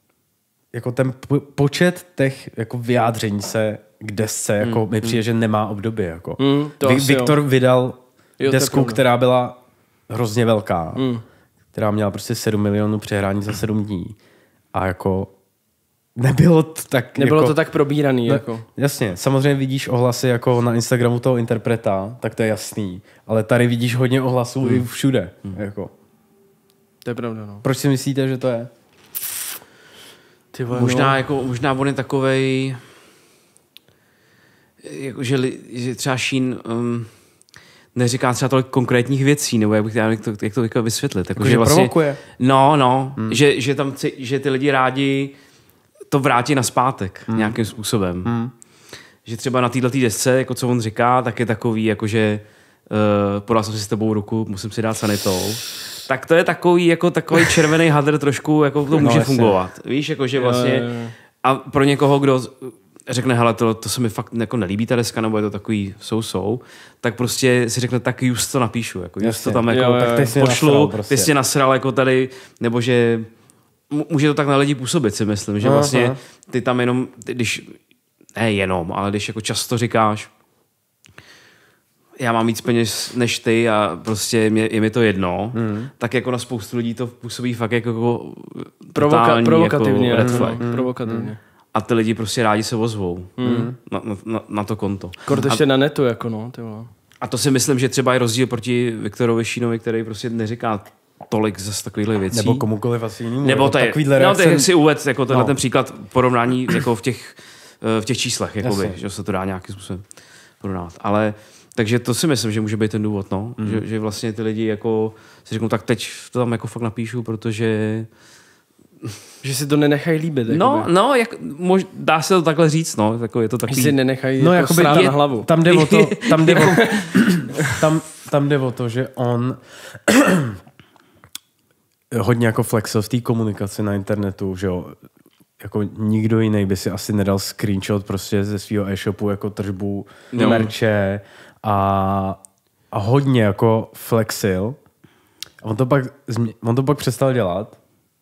A: jako ten po- počet těch jako vyjádření se k desce, jako mi přijde, že nemá období. Jako.
B: Mm, to
A: Vi-
B: asi
A: Viktor
B: jo.
A: vydal
B: Jo, to je
A: desku,
B: pravda.
A: která byla hrozně velká,
B: Mm.
A: která měla prostě sedm milionů přehrání za sedm dní. A jako nebylo to tak...
B: Nebylo
A: jako,
B: to tak probíraný,
A: Ne,
B: jako.
A: Jasně, samozřejmě vidíš ohlasy jako na Instagramu toho interpreta, tak to je jasný. Ale tady vidíš hodně ohlasů hmm. i všude. Hmm. Jako.
B: To je pravda, no.
A: Proč si myslíte, že to je?
B: Ty vole,
C: Možná,
B: no.
C: jako, možná on je takovej, jako, že, li, že třeba Sheen um, neříká třeba tolik konkrétních věcí, nebo jak bych jak to, jak to jako vysvětlit. Jako,
A: Jako, že provokuje.
C: No, no, hmm. že, že, tam, chci- že ty lidi rádi to vrátí naspátek hmm. nějakým způsobem. Hmm. Že třeba na této desce, jako co on říká, tak je takový, jako že uh, podal jsem si s tebou ruku, musím si dát sanitou. Tak to je takový, jako takový červený hadr trošku, jako to může
A: jasně.
C: fungovat. Víš, jako že vlastně...
B: Jo, jo, jo.
C: A pro někoho, kdo řekne, hele, to, to se mi fakt jako nelíbí ta deska, nebo je to takový sou-sou, tak prostě si řekne, tak just to napíšu, jako just
A: Jasně.
C: to tam jako
B: Jo, jo, jo.
C: tak
A: Ty jsi
C: pošlu,
A: nasral prostě.
C: ty jsi nasral jako tady, nebo že m- může to tak na lidi působit, si myslím, že
A: Aha.
C: vlastně ty tam jenom, ty, když, ne jenom, ale když jako často říkáš, já mám víc peněz než ty a prostě mě, je mi to jedno, mm. tak jako na spoustu lidí to působí fakt jako
B: Provoka-
C: totální
B: provokativně.
C: jako red
B: no,
C: flag.
B: no, provokativně.
C: A ty lidi prostě rádi se ozvou mm. na, na, na to konto.
B: Kort
C: A,
B: ještě na netu, jako no, ty vole.
C: a to si myslím, že třeba je rozdíl proti Viktorovi Sheenovi, který prostě neříká tolik zase takovýchhle věcí.
A: Nebo komukoliv asi jinému.
C: Nebo to je, no,
A: reakce...
C: tak si uved jako tenhle
A: no.
C: ten příklad porovnání jako v těch, v těch číslech, jakoby, že se to dá nějakým způsobem porovnávat. Ale takže to si myslím, že může být ten důvod, no. Mm. Že, že vlastně ty lidi jako si řeknou, tak teď to tam jako fakt napíšu, protože...
B: Že si to nenechají líbit.
C: No,
B: jakoby.
C: no, jak, mož, dá se to takhle říct, no. Jako je to takový...
B: Že si nenechají
A: no,
B: jako srát
A: tam,
B: na hlavu.
A: Tam jde o to, tam jde o, tam, tam jde o to, že on hodně jako flexil v té komunikaci na internetu, že jo. Jako nikdo jiný by si asi nedal screenshot prostě ze svého e-shopu jako tržbu, no. merče a, a hodně jako flexil. A on to pak, on to pak přestal dělat.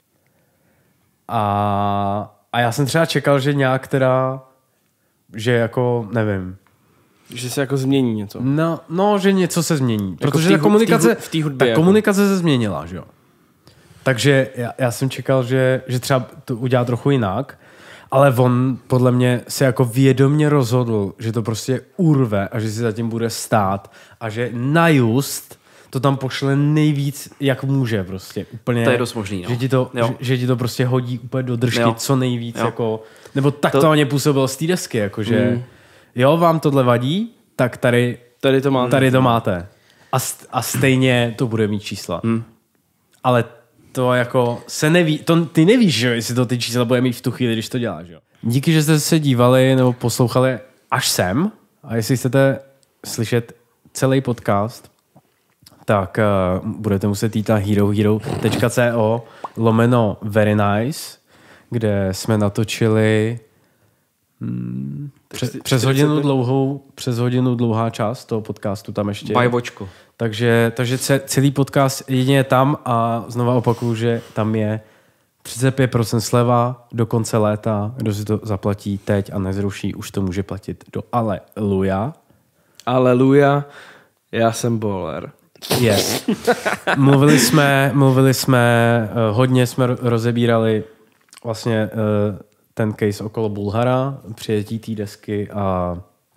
A: A, a já jsem třeba čekal, že nějak teda, že jako, nevím.
B: Že se jako změní něco.
A: No, no že něco se změní.
B: Jako
A: protože
B: tý,
A: ta komunikace,
B: v té hudbě.
A: ta
B: jako.
A: komunikace se změnila, že jo. Takže já, já jsem čekal, že, že třeba to udělá trochu jinak, ale on podle mě se jako vědomě rozhodl, že to prostě urve a že si zatím bude stát a že na just to tam pošle nejvíc, jak může prostě. Úplně,
C: to je dost možný, no.
A: Že ti to, že, že ti to prostě hodí úplně do držky,
C: jo.
A: co nejvíc,
C: jo.
A: jako, nebo tak to,
C: to
A: to mě působilo z té desky, jako že mm. jo, vám tohle vadí, tak tady,
B: tady to máte.
A: Tady to máte. A, a stejně to bude mít čísla.
C: Mm.
A: Ale to jako se neví, to ty nevíš, že jestli to ty čísla bude mít v tu chvíli, když to děláš, jo. Díky, že jste se dívali nebo poslouchali až sem a jestli chcete slyšet celý podcast, tak uh, budete muset jít na herohero.co lomeno very nice, kde jsme natočili hmm, přes, přes hodinu dlouhou, přes hodinu dlouhá část toho podcastu tam ještě.
C: Bajvočko.
A: Takže, takže celý podcast jedině tam a znova opakuju, že tam je třicet pět procent sleva do konce léta. Kdo si to zaplatí teď a nezruší, už to může platit do Aleluja.
B: Aleluja, já jsem bowler.
A: Yes. Mluvili jsme, mluvili jsme, uh, hodně jsme rozebírali vlastně uh, ten case okolo Bulhara, přijetí té desky a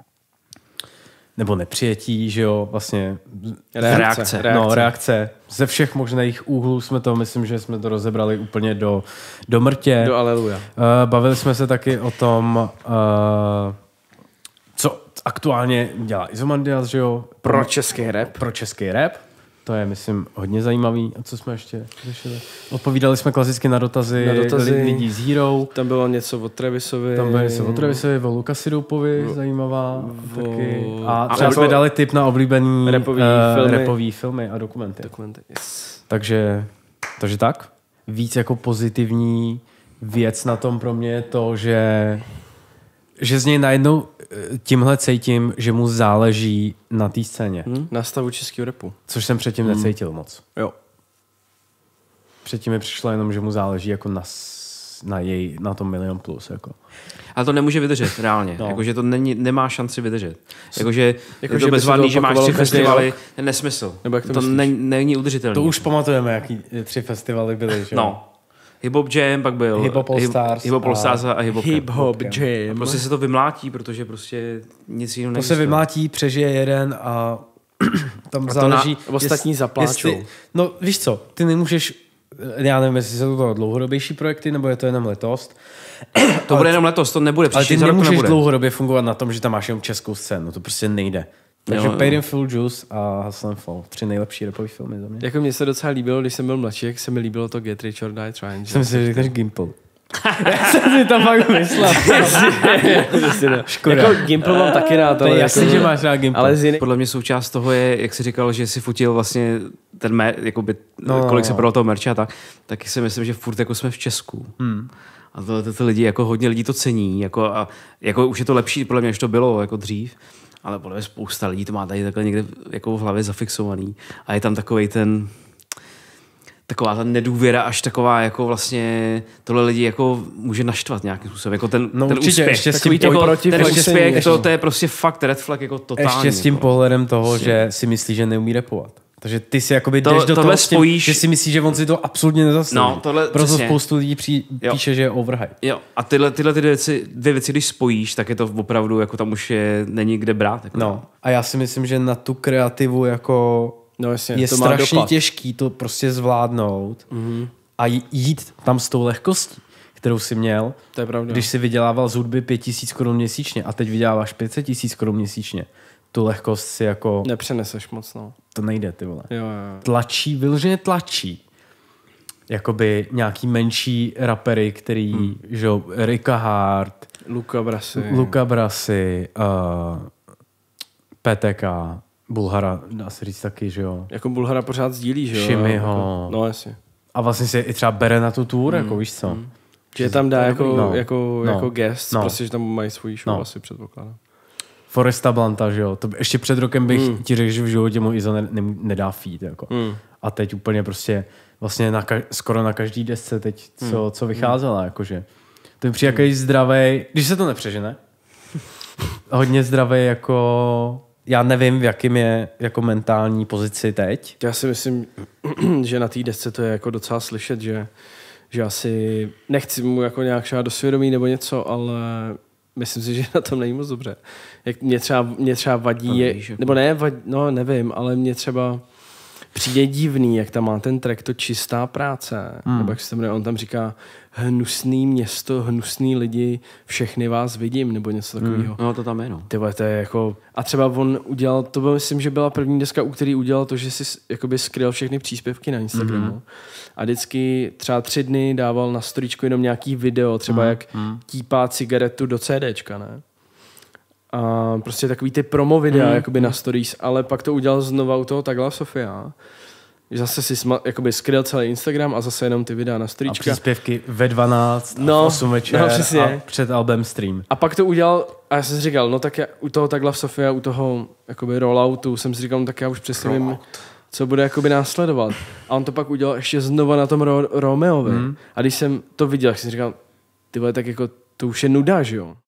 A: nebo nepřijetí, že jo, vlastně
C: reakce.
A: reakce. No, reakce. Ze všech možných úhlů jsme to, myslím, že jsme to rozebrali úplně do, do mrtě.
B: Do aleluja.
A: Uh, bavili jsme se taky o tom, uh, co aktuálně dělá Izomandias, že jo.
B: Pro český rap.
A: Pro český rap. To je, myslím, hodně zajímavý. A co jsme ještě řešili? Odpovídali jsme klasicky na dotazy,
B: na dotazy
A: lidí z Hero.
B: Tam bylo něco o Travisovi.
A: Tam bylo něco o Travisovi, o Lukasi Doupovi, o, zajímavá. O, taky. A
C: a
A: třeba jsme dali tip na oblíbený
B: rapový,
A: uh,
B: filmy.
A: rapový filmy a dokumenty.
B: dokumenty yes.
A: Takže, takže tak. Víc jako pozitivní věc na tom pro mě je to, že že z něj najednou tímhle cítím, že mu záleží na té scéně.
B: Hmm? Na stavu českého rapu.
A: Což jsem předtím hmm. necítil moc.
B: Jo.
A: Předtím mi přišlo jenom, že mu záleží jako na, na, jej, na tom Milion Plus. Jako.
C: Ale to nemůže vydržet, reálně.
A: No.
C: Jakože to není, nemá šanci vydržet. Jakože
B: jako,
C: je to bezvadný, že máš tři festivaly, je nesmysl. Nebo jak to to ne, není udržitelné.
A: To už pamatujeme, jaký tři festivaly byly. Že?
C: No. Hip Hop Jam, pak byl
A: Hip Hop All Stars,
C: Hip Hop All Stars a Hip Hop,
B: Hip Hop Jam.
C: A prostě se to vymlátí, protože prostě nic jiného
A: neexistuje. To se vymlátí, přežije jeden a tam a záleží.
B: Na, ostatní jest, zapláčou.
A: Jestli, no víš co, ty nemůžeš, já nevím, jestli jsou to dlouhodobější projekty, nebo je to jenom letos.
C: To bude jenom letos, to nebude.
A: Ale ty nemůžeš dlouhodobě fungovat na tom, že tam máš jenom českou scénu, to prostě nejde. Takže Paid in Full Juice a Hustle and Fall. Tři nejlepší rapový filmy za mě.
B: Jako mně se docela líbilo, když jsem byl mladší, jak se mi líbilo to Get Rich or Die Trying.
A: Jsem si řekl, že Gimple. Já jsem si to fakt myslel.
B: Škoda. Jako Gimple mám taky rád.
A: To je jasný, že máš rád Gimple.
C: Ale ziny... Podle mě součást toho je, jak jsi říkal, že si fotil vlastně ten mer, jakoby, no, kolik se prodalo toho merče a tak, taky si myslím, že furt jako jsme v Česku. Hmm. A to, to, to lidi, jako hodně lidí to cení. Jako, a, jako už je to lepší, podle mě, než to bylo jako dřív. Ale podle mě spousta lidí to má tady takhle někde jako v hlavě zafixovaný. A je tam takovej ten... Taková ta nedůvěra, až taková jako vlastně tohle lidi jako může naštvat nějakým způsobem. Jako ten,
A: no
C: ten
A: určitě,
C: úspěch.
A: Ještě s tím
C: jako,
A: proti
C: ten úspěch, to, to je prostě fakt red flag jako totální.
A: Ještě s tím
C: jako.
A: pohledem toho, prostě. Že si myslí, že neumí rapovat. Takže ty si jakoby
C: to,
A: jdeš do toho
C: spojíš...
A: tím, že si myslíš, že on si to absolutně nezaslouží.
C: No, tohle,
A: proto
C: přesně.
A: spoustu lidí při, píše, že je overhype.
C: Jo, a tyhle, tyhle ty dvě věci, dvě věci, když spojíš, tak je to opravdu, jako tam už je, není kde brát. Jako
A: no, a já si myslím, že na tu kreativu jako
B: No jasně,
A: je
B: to má
A: strašně
B: dopad.
A: těžký to prostě zvládnout
B: Mhm.
A: a jít tam s tou lehkostí, kterou jsi měl,
B: To je pravda.
A: když jsi vydělával z hudby pět tisíc korun měsíčně a teď vyděláváš pět set tisíc korun měsíčně. Tu lehkost si jako...
B: Nepřeneseš moc, no.
A: To nejde, ty vole.
B: Jo, jo.
A: Tlačí, vyloženě tlačí. Jakoby nějaký menší rapery, který, hmm. že jo, Rika Hart,
B: Luka Brasi.
A: Luka Brasi, uh, P T K, Bulhara, dá se říct taky, že jo.
B: Jako Bulhara pořád sdílí, že jo?
A: Šimiho.
B: No jasně.
A: A vlastně si i třeba bere na tu tour, hmm. jako víš co. Hmm.
B: Že je tam dá jako,
A: No.
B: jako,
A: No.
B: jako guest,
A: No.
B: prostě, že tam mají svůj show,
A: No.
B: asi předpokládám.
A: Foresta Blanta, že jo. To by, ještě před rokem bych
B: Hmm.
A: ti řekl, že v životě mu Izo ne, ne, nedá feed, jako.
B: Hmm.
A: A teď úplně prostě vlastně na ka- skoro na každý desce teď, co,
B: Hmm.
A: co vycházela, jakože. To mi přijde hmm. jaký zdravej, když se to nepřežene, hodně zdravej jako, já nevím, v jakým je jako mentální pozici teď.
B: Já si myslím, že na té desce to je jako docela slyšet, že, že asi nechci mu jako nějak šát do svědomí nebo něco, ale myslím si, že na tom není moc dobře. Jak mě třeba, mě třeba vadí, je,
C: víš, jako.
B: nebo ne, vadí, no nevím, ale mě třeba přijde divný, jak tam má ten track to Čistá práce, hmm. nebo jak se to jmenuje, on tam říká hnusný město, hnusný lidi, všechny vás vidím, nebo něco takového.
C: No to tam je, no.
B: Ty vole, to je jako... A třeba on udělal, to byl, myslím, že byla první deska, u který udělal to, že si s- jakoby skryl všechny příspěvky na Instagramu. Mm-hmm. A vždycky třeba tři dny dával na storíčku jenom nějaký video, třeba mm-hmm. jak típá cigaretu do CDčka, ne? A prostě takový ty promo videa, mm-hmm. jakoby na stories, ale pak to udělal znova u toho takhle Sofia. Zase si sma, jakoby skryl celý Instagram a zase jenom ty videa na
A: A
B: storíčka.
A: příspěvky ve dvanáct,
B: No,
A: a v osm večer
B: no, přesně.
A: a před album stream.
B: A pak to udělal, a já jsem si říkal, no tak já, u toho takhle Sofia, u toho jakoby rolloutu, jsem si říkal, no tak já už přesně vím, co bude jakoby následovat. A on to pak udělal ještě znova na tom Ro- Romeovi. Mm. A když jsem to viděl, tak jsem si říkal, ty vole, tak jako to už je nuda, že jo?